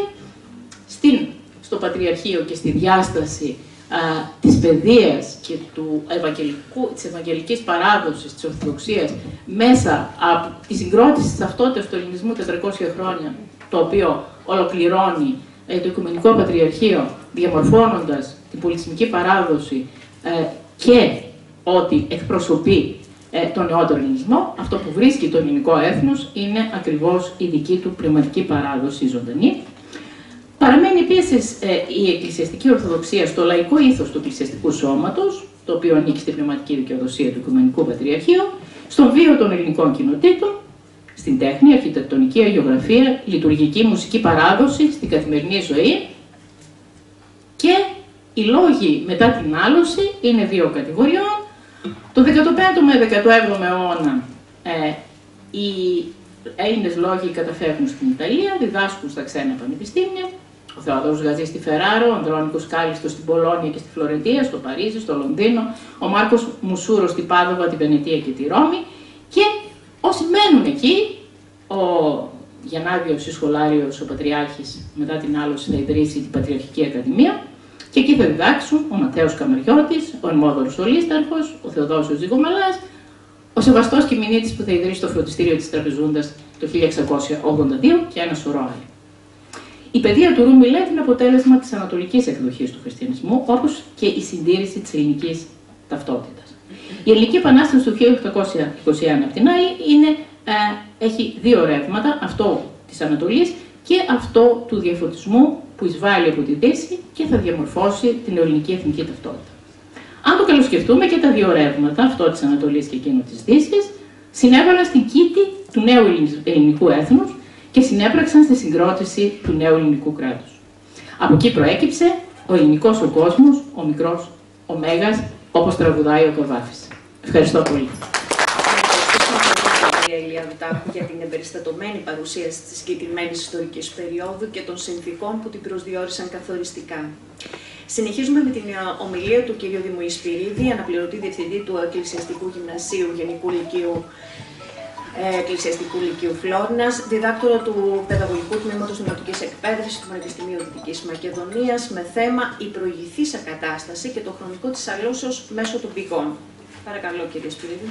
Speaker 2: στο Πατριαρχείο και στη διάσταση της παιδείας και της ευαγγελικής παράδοσης της Ορθοδοξίας μέσα από τη συγκρότηση της ταυτότητας του ελληνισμού 400 χρόνια, το οποίο ολοκληρώνει το Οικουμενικό Πατριαρχείο, διαμορφώνοντας την πολιτισμική παράδοση και ότι εκπροσωπεί τον νεότερο ελληνισμό. Αυτό που βρίσκει το ελληνικό έθνος είναι ακριβώς η δική του πνευματική παράδοση ζωντανή. Παραμένει επίσης η εκκλησιαστική Ορθοδοξία στο λαϊκό ήθος του εκκλησιαστικού σώματος, το οποίο ανήκει στην πνευματική δικαιοδοσία του Οικουμενικού Πατριαρχείου, στον βίο των ελληνικών κοινοτήτων, στην τέχνη, αρχιτεκτονική, αγιογραφία, λειτουργική, μουσική παράδοση, στην καθημερινή ζωή. Και οι λόγοι μετά την άλωση είναι δύο κατηγοριών. Το 15ο με 17ο αιώνα οι Έλληνες λόγοι καταφεύγουν στην Ιταλία, διδάσκουν στα ξένα πανεπιστήμια. Ο Θεόδωρος Γαζής στη Φεράρο, ο Ανδρώνικος Κάλιστος στην Πολόνια και στη Φλωρεντία, στο Παρίσι, στο Λονδίνο, ο Μάρκος Μουσούρος στην Πάδοβα, τη Βενετία και τη Ρώμη. Και όσοι μένουν εκεί, ο Γεννάδιος Ισχολάριος, ο Πατριάρχης, μετά την άλωση θα ιδρύσει την Πατριαρχική Ακαδημία και εκεί θα διδάξουν ο Ματθαίος Καμαριώτης, ο Ερμόδωρος Ολίσταρχος, ο Θεοδόσιος Ζυγομαλάς, ο Σεβαστός Κιμηνίτης που θα ιδρύσει το φροντιστήριο της Τραπεζούντας το 1682 και ένα σωρό άλλοι. Η παιδεία του Ρούμιλ είναι αποτέλεσμα της ανατολικής εκδοχής του χριστιανισμού, όπως και η συντήρηση της ελληνικής ταυτότητας. Η Ελληνική Επανάσταση του 1821, απ' την άλλη, έχει δύο ρεύματα, αυτό της Ανατολής και αυτό του διαφωτισμού που εισβάλλει από τη Δύση και θα διαμορφώσει την ελληνική εθνική ταυτότητα. Αν το καλοσκεφτούμε, και τα δύο ρεύματα, αυτό της Ανατολής και εκείνο της Δύσης, συνέβαλαν στην κήτη του νέου ελληνικού έθνους και συνέπραξαν στη συγκρότηση του νέου ελληνικού κράτους. Από εκεί προέκυψε ο ελληνικός ο κόσμος, ο μικρός, ο μέγας, όπως τραγουδάει ο Καβάφης. Ευχαριστώ πολύ.
Speaker 1: Ηλία Τάχου για την εμπεριστατωμένη παρουσίαση της συγκεκριμένης ιστορικής περίοδου και των συνθήκων που την προσδιορίσαν καθοριστικά. Συνεχίζουμε με την ομιλία του κ. Δημοή Σπυρίδη, αναπληρωτή διευθυντή του Εκκλησιαστικού Γυμνασίου Γενικού Λυκείου Εκκλησιαστικού Λυκείου Φλόρνας, διδάκτορα του Παιδαγωγικού Τμήματος Δημοτικής Εκπαίδευσης του Πανεπιστημίου Δυτικής Μακεδονίας, με θέμα η προηγηθήσα κατάσταση και το χρονικό της αλώσεως μέσω των πηγών. Παρακαλώ, κ. Σπυρίδη.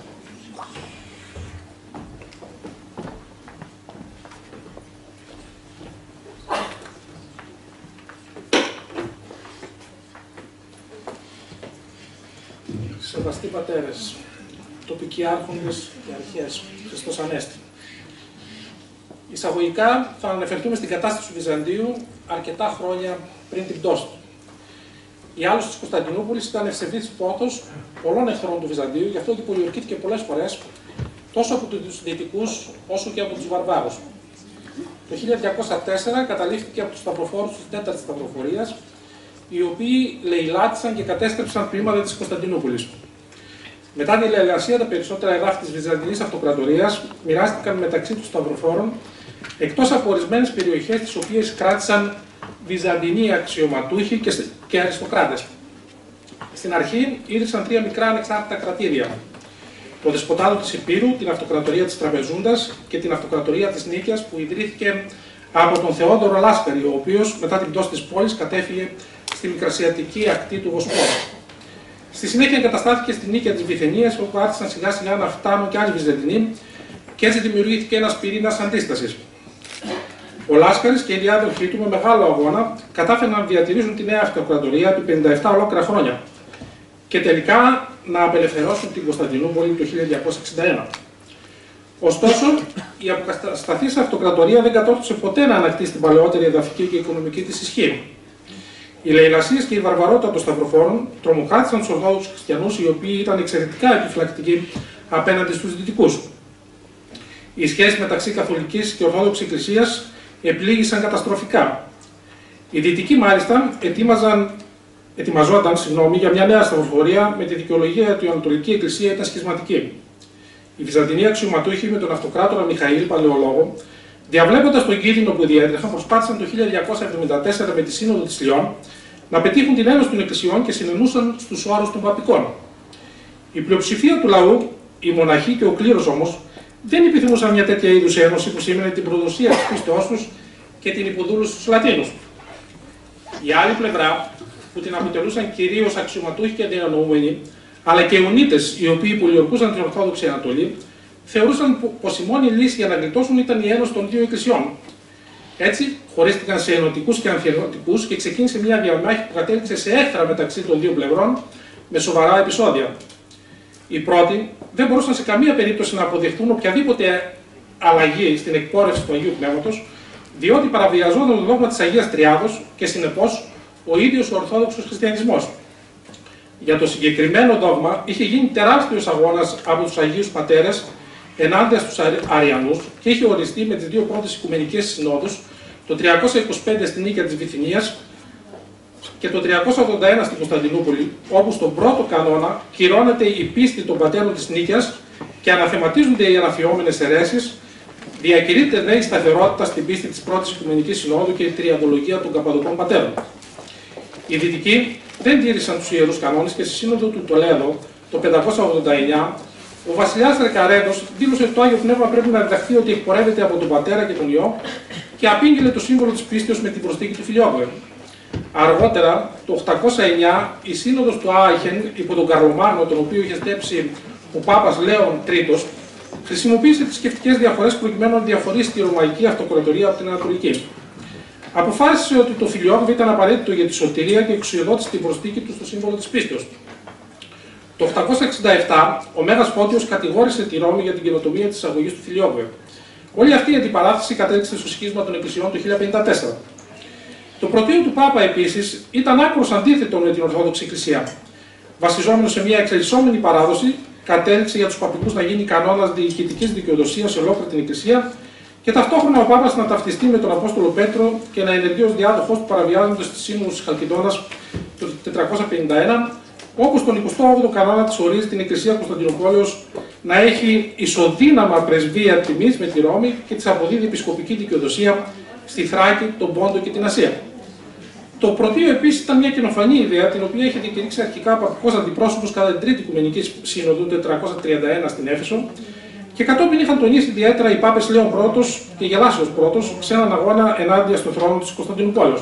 Speaker 3: Σεβαστοί πατέρες, τοπικοί άρχοντες και αρχές, Χριστός Ανέστη. Εισαγωγικά θα αναφερθούμε στην κατάσταση του Βυζαντίου αρκετά χρόνια πριν την πτώση του. Η άλωση της Κωνσταντινούπολης ήταν ευσεβής πόθος πολλών εχθρών του Βυζαντίου, γι' αυτό και πολιορκήθηκε πολλές φορές τόσο από τους Δυτικούς όσο και από τους Βαρβάρους. Το 1204 καταλήφθηκε από τους σταυροφόρους της 4ης Σταυροφορίας, οι οποίοι λαιλάτισαν και κατέστρεψαν τμήματα της Κωνσταντινούπολης. Μετά τη λαιλασία, τα περισσότερα εδάφη της Βυζαντινής Αυτοκρατορίας μοιράστηκαν μεταξύ τους σταυροφόρων, εκτός από ορισμένες περιοχές τις οποίες κράτησαν Βυζαντινοί αξιωματούχοι και αριστοκράτες. Στην αρχή ίδρυσαν 3 μικρά ανεξάρτητα κρατήρια: το Δεσποτάδο της Υπήρου, την Αυτοκρατορία της Τραπεζούντας και την Αυτοκρατορία της Νίκαιας, που ιδρύθηκε από τον Θεόδωρο Λάσκαρη, ο οποίος μετά την πτώση της πόλης κατέφυγε στη μικρασιατική ακτή του Βοσπόρου. Στη συνέχεια εγκαταστάθηκε στη Νίκαια της Βυθενίας, όπου άρχισαν σιγά σιγά να φτάνουν και άλλοι Βυζαντινοί, και έτσι δημιουργήθηκε ένας πυρήνας αντίστασης. Ο Λάσκαρης και οι διάδοχοί του, με μεγάλο αγώνα, κατάφεραν να διατηρήσουν τη νέα αυτοκρατορία επί 57 ολόκληρα χρόνια και τελικά να απελευθερώσουν την Κωνσταντινούπολη το 1261. Ωστόσο, η αποκατασταθής αυτοκρατορία δεν κατόρθωσε ποτέ να ανακτήσει την παλαιότερη εδαφική και οικονομική της ισχύ. Οι λαιλασίες και η βαρβαρότητα των σταυροφόρων τρομοκράτησαν τους Ορθόδοξους Χριστιανούς, οι οποίοι ήταν εξαιρετικά επιφυλακτικοί απέναντι στους Δυτικούς. Οι σχέσεις μεταξύ Καθολικής και Ορθόδοξης Εκκλησίας επλήγησαν καταστροφικά. Οι Δυτικοί, μάλιστα, ετοιμαζόταν για μια νέα σταυροφορία με τη δικαιολογία ότι η Ανατολική Εκκλησία ήταν σχισματική. Οι Βυζαντινοί αξιωματούχοι με τον αυτοκράτορα Μιχαήλ Παλαιολόγο, διαβλέποντας τον κίνδυνο που διέτρεχαν, προσπάθησαν το 1274 με τη Σύνοδο της Λιών να πετύχουν την ένωση των εκκλησιών και συνενούσαν στους όρους των παπικών. Η πλειοψηφία του λαού, οι μοναχοί και ο κλήρος όμως, δεν επιθυμούσαν μια τέτοια είδους ένωση που σήμαινε την προδοσία της πίστεώς τους και την υποδούλωση στους Λατίνους. Η άλλη πλευρά, που την αποτελούσαν κυρίως αξιωματούχοι και διανοούμενοι, αλλά και Ιουνίτες, οι οποίοι πολιορκούσαν την Ορθόδοξη Ανατολή, θεωρούσαν πως η μόνη λύση για να γλιτώσουν ήταν η ένωση των δύο εκκλησιών. Έτσι, χωρίστηκαν σε ενωτικούς και αμφιενωτικούς και ξεκίνησε μια διαμάχη που κατέληξε σε έχθρα μεταξύ των δύο πλευρών με σοβαρά επεισόδια. Οι πρώτοι δεν μπορούσαν σε καμία περίπτωση να αποδεχτούν οποιαδήποτε αλλαγή στην εκπόρευση του Αγίου Πνεύματος, διότι παραβιαζόταν το δόγμα της Αγίας Τριάδος και συνεπώς ο ίδιος ο Ορθόδοξος Χριστιανισμός. Για το συγκεκριμένο δόγμα είχε γίνει τεράστιος αγώνας από τους Αγίους Πατέρες ενάντια στους Αριανούς και είχε οριστεί με τις δύο πρώτες Οικουμενικές Συνόδους, το 325 στην Νίκαια της Βυθινίας και το 381 στην Κωνσταντινούπολη, όπου στον πρώτο κανόνα κυρώνεται η πίστη των πατέρων της Νίκαιας και αναθεματίζονται οι αναφιόμενες αιρέσεις, διακηρύτεται νέα σταθερότητα στην πίστη της πρώτης Οικουμενικής Συνόδου και η τριαδολογία των Καπαδοκών Πατέρων. Οι Δυτικοί δεν τήρησαν τους ιερούς κανόνες και στη Σύνοδο του Τολέδο το 589 ο βασιλιάς Ρεκαρέντος δήλωσε ότι το Άγιο Πνεύμα πρέπει να διδαχθεί ότι εκπορεύεται από τον Πατέρα και τον Υιό και απήγγειλε το σύμβολο της πίστεως με την προσθήκη του Φιλιόκου. Αργότερα, το 809, η Σύνοδος του Άιχεν υπό τον Καρλομάγνο, τον οποίο είχε στέψει ο Πάπας Λέων III, χρησιμοποίησε τις σκεπτικές διαφορές προκειμένου να διαφορήσει τη Ρωμαϊκή Αυτοκρατορία από την Ανατολική. Αποφάσισε ότι το Φιλιόκου ήταν απαραίτητο για τη σωτηρία και εξουσιοδότησε την προσθήκη του στο σύμβολο της πίστεως. Το 867, ο Μέγας Φώτιος κατηγόρησε τη Ρώμη για την καινοτομία της εισαγωγής του Φιλιόκου. Όλη αυτή η αντιπαράθεση κατέληξε στο σχίσμα των εκκλησιών το 1054. Το πρωτείο του Πάπα επίσης ήταν άκρως αντίθετο με την Ορθόδοξη Εκκλησία. Βασιζόμενο σε μια εξελισσόμενη παράδοση, κατέληξε για τους παπικούς να γίνει κανόνας διοικητικής δικαιοδοσίας σε ολόκληρη την Εκκλησία και ταυτόχρονα ο Πάπας να ταυτιστεί με τον Απόστολο Πέτρο και να ενεργεί ως διάδοχος του παραβιάζοντας τη Σύνοδο της Χαλκιδόνας το 451, όπου στον 28ο κανόνα της ορίζει την Εκκλησία Κωνσταντινούπολεως να έχει ισοδύναμα πρεσβεία τιμής με τη Ρώμη και της αποδίδει επισκοπική δικαιοδοσία στη Θράκη, τον Πόντο και την Ασία. Το πρωτείο επίσης ήταν μια καινοφανή ιδέα, την οποία είχε διακηρύξει αρχικά ο παπικός αντιπρόσωπος κατά την Τρίτη Οικουμενική Σύνοδο του 431 στην Έφεσο και κατόπιν είχαν τονίσει ιδιαίτερα οι Πάπες Λέων I και Γελάσιος I σε έναν αγώνα ενάντια στον θρόνο της Κωνσταντινούπολεως.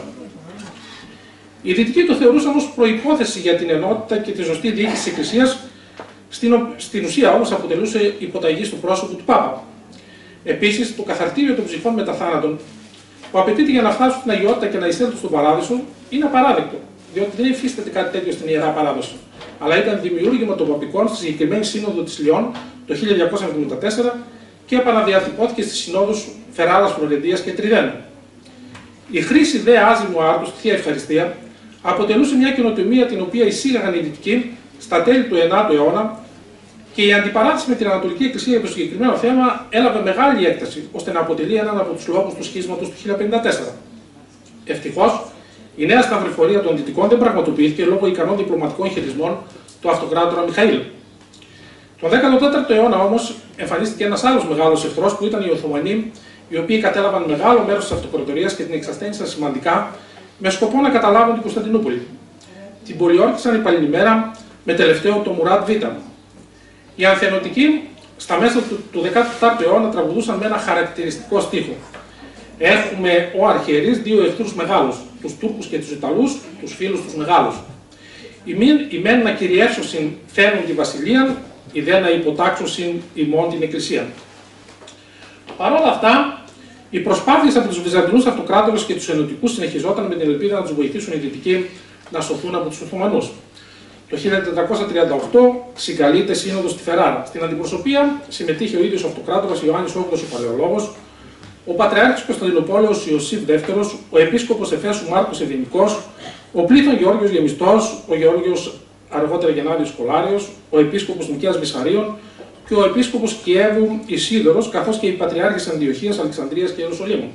Speaker 3: Οι Δυτικοί το θεωρούσαν ως προϋπόθεση για την ενότητα και τη σωστή διοίκηση της Εκκλησίας, στην ουσία όμως αποτελούσε υποταγή στο πρόσωπο του Πάπα. Επίσης, το καθαρτήριο των ψυχών μετά θάνατον, που απαιτείται για να φτάσουν στην αγιότητα και να εισέλθουν στον παράδεισο, είναι απαράδεκτο, διότι δεν υφίσταται κάτι τέτοιο στην ιερά παράδοση. Αλλά ήταν δημιούργημα των παπικών στη συγκεκριμένη Σύνοδο της Λιών το 1274 και επαναδιατυπώθηκε στις Συνόδους Φεράλας, Φλωρεντίας και Τριδένου. Η χρήση δε άζυμου άρτου στη Θεία Ευχαριστία αποτελούσε μια καινοτομία την οποία εισήγαγαν οι Δυτικοί στα τέλη του 9ου αιώνα και η αντιπαράθεση με την Ανατολική Εκκλησία για το συγκεκριμένο θέμα έλαβε μεγάλη έκταση ώστε να αποτελεί έναν από τους λόγους του σχίσματος του 1054. Ευτυχώς, η νέα σταυροφορία των Δυτικών δεν πραγματοποιήθηκε λόγω ικανών διπλωματικών χειρισμών του αυτοκράτορα Μιχαήλ. Τον 14ο αιώνα όμως εμφανίστηκε ένας άλλος μεγάλος εχθρός που ήταν οι Οθωμανοί, οι οποίοι κατέλαβαν μεγάλο μέρος της αυτοκρατορίας και την εξασθένησαν σημαντικά με σκοπό να καταλάβουν την Κωνσταντινούπολη. Την πολιόρκησαν υπαλληλημέρα με τελευταίο το Μουράτ Β. Οι Ανθενωτικοί στα μέσα του 14ου αιώνα τραγουδούσαν με ένα χαρακτηριστικό στίχο. έχουμε ο αρχιερείς δύο εχθρούς μεγάλους, τους Τούρκους και τους Ιταλούς, τους φίλους τους μεγάλους. Οι μεν να κυριεύσωσιν φέρουν τη βασιλεία, οι δε να υποτάξωσιν ημών την εκκλησία. Παρ' όλα αυτά, οι προσπάθειες από τους Βυζαντινούς αυτοκράτορες και τους ενωτικούς συνεχιζόταν με την ελπίδα να τους βοηθήσουν οι Δυτικοί να σωθούν από τους Οθωμανούς. Το 1438 συγκαλείται σύνοδος στη Φεράρα. Στην αντιπροσωπεία συμμετείχε ο ίδιος ο αυτοκράτορας Ιωάννης VIII ο Παλαιολόγος, ο Πατριάρχης Κωνσταντινούπολεως Ιωσήφ δεύτερος, ο Επίσκοπος Εφέσου Μάρκος Ευγενικός, ο Πλήθων Γεώργιος Γεμιστός, ο Γεώργιος αργότερα Γενάδιος Σκολάριος, ο Επίσκοπος Νικαίας Βυσσαρίων και ο Επίσκοπος Κιέβου Ισίδωρος, καθώς και οι Πατριάρχες Αντιοχίας, Αλεξανδρίας και Ιερουσαλήμου.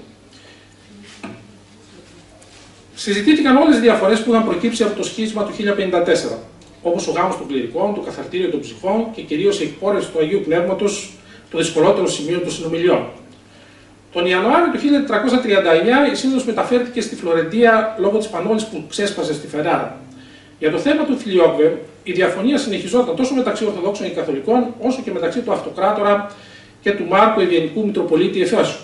Speaker 3: Συζητήθηκαν όλες οι διαφορές που είχαν προκύψει από το σχίσμα του 1054, όπως ο γάμος των κληρικών, το καθαρτήριο των ψυχών και κυρίως η εκπόρευση του Αγίου Πνεύματος, το δυσκολότερο σημείο των συνομιλιών. Τον Ιανουάριο του 1339 η σύνοδος μεταφέρθηκε στη Φλωρεντία λόγω της πανόλης που ξέσπασε στη Φεράρα. Για το θέμα του Φιλιόκβε, η διαφωνία συνεχιζόταν τόσο μεταξύ Ορθοδόξων και Καθολικών, όσο και μεταξύ του Αυτοκράτορα και του Μάρκου Ευγενικού Μητροπολίτη Εφέσου.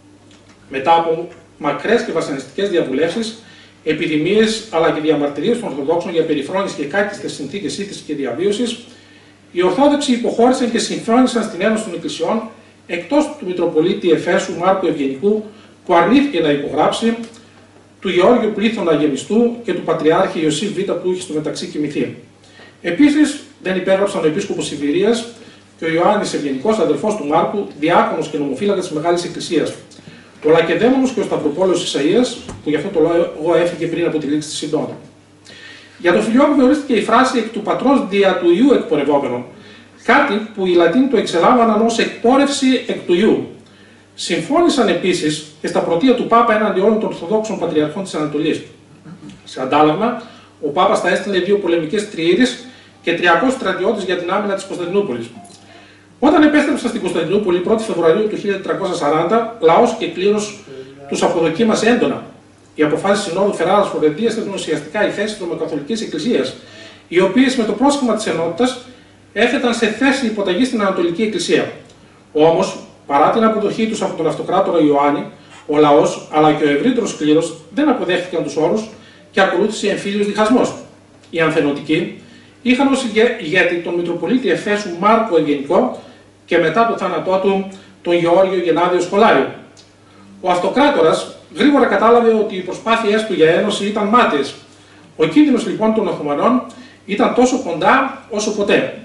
Speaker 3: Μετά από μακρές και βασανιστικές διαβουλεύσεις, επιδημίες αλλά και διαμαρτυρίες των Ορθοδόξων για περιφρόνηση και κάκιστες συνθήκες ήθησης και διαβίωσης, οι Ορθόδοξοι υποχώρησαν και συμφώνησαν στην Ένωση των Εκκλησιών, εκτός του Μητροπολίτη Εφέσου Μάρκου Ευγενικού, που αρνήθηκε να υπογράψει, του Γεώργιου Πλήθωνα Γεμιστού και του Πατριάρχη Ιωσήφ Β που είχε στο μεταξύ κοιμηθεί. Επίσης, δεν υπέγραψαν ο Επίσκοπος Σιβηρίας και ο Ιωάννης Ευγενικός, αδελφός του Μάρκου, διάκονος και νομοφύλακας της Μεγάλης Εκκλησίας. Ο Λακεδαίμονος και ο Σταυροπόλεος Ισαΐας, που γι' αυτό το λόγο έφυγε πριν από τη λήξη της Συντώνου. Για το Φιλιόκβε ορίστηκε η φράση εκ του πατρός δια του Ιού εκπορευόμενον, κάτι που οι Λατίνοι το εξελάβαναν ως εκπόρευση εκ του Ιού. Συμφώνησαν επίσης και στα πρωτεία του Πάπα έναντι όλων των Ορθοδόξων Πατριαρχών της Ανατολής. Σε αντάλλαγμα, ο Πάπας θα έστειλε 2 πολεμικές τριήρες και 300 στρατιώτες για την άμυνα της Κωνσταντινούπολης. Όταν επέστρεψαν στην Κωνσταντινούπολη 1η Φεβρουαρίου του 1440, λαός και κλήρος τους αποδοκίμασε έντονα. Οι αποφάσεις Συνόδου Φεράρας Φλωρεντίας ήταν ουσιαστικά η θέση της Ρωμαιοκαθολικής Εκκλησίας, οι οποίες με το πρόσχημα της ενότητας έθεταν σε θέση υποταγή στην Ανατολική Εκκλησία. Όμως, παρά την αποδοχή τους από τον Αυτοκράτορα Ιωάννη, ο λαός αλλά και ο ευρύτερος κλήρος δεν αποδέχτηκαν τους όρους και ακολούθησε εμφύλιος διχασμός. Οι ανθενωτικοί είχαν ως ηγέτη τον Μητροπολίτη Εφέσου Μάρκο Ευγενικό και μετά το θάνατό του τον Γεώργιο Γενάδιο Σκολάριο. Ο Αυτοκράτορας γρήγορα κατάλαβε ότι οι προσπάθειές του για ένωση ήταν μάταιες. Ο κίνδυνος λοιπόν των Οθωμανών ήταν τόσο κοντά όσο ποτέ.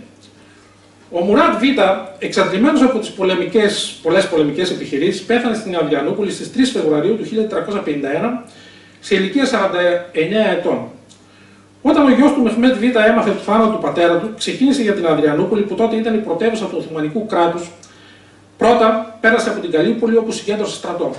Speaker 3: Ο Μουράτ Β, εξαντλημένος από τις πολλές πολεμικές επιχειρήσεις, πέθανε στην Αδριανούπολη στις 3 Φεβρουαρίου του 1351 σε ηλικία 49 ετών. Όταν ο γιος του Μεχμέτ Β έμαθε το θάνατο του πατέρα του, ξεκίνησε για την Αδριανούπολη που τότε ήταν η πρωτεύουσα του Οθωμανικού κράτους. Πρώτα πέρασε από την Καλύουπολη όπου συγκέντρωσε στρατό.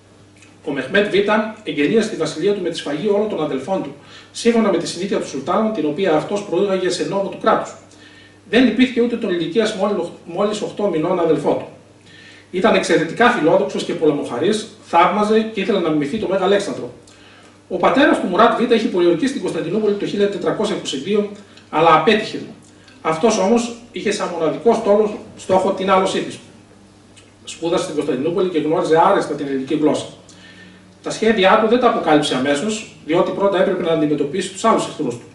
Speaker 3: Ο Μεχμέτ Β εγγενίασε τη βασιλεία του με τη σφαγή όλων των αδελφών του, σύμφωνα με τη συνήθεια του Σουλτάνου, την οποία αυτός προήγαγε σε νόμο του κράτους. Δεν υπήρχε ούτε τον ηλικίας μόλις 8 μηνών αδελφό του. Ήταν εξαιρετικά φιλόδοξος και πολεμοχαρής, θαύμαζε και ήθελε να μιμηθεί το Μέγα Αλέξανδρο. Ο πατέρας του Μουράτ Β είχε πολιορκήσει στην Κωνσταντινούπολη το 1422, αλλά απέτυχε. Αυτός όμως είχε σαν μοναδικό στόχο την άλωσή της. Σπούδασε στην Κωνσταντινούπολη και γνώριζε άρεστα την ελληνική γλώσσα. Τα σχέδιά του δεν τα αποκάλυψε αμέσως, διότι πρώτα έπρεπε να αντιμετωπίσει τους άλλους εχθρούς του.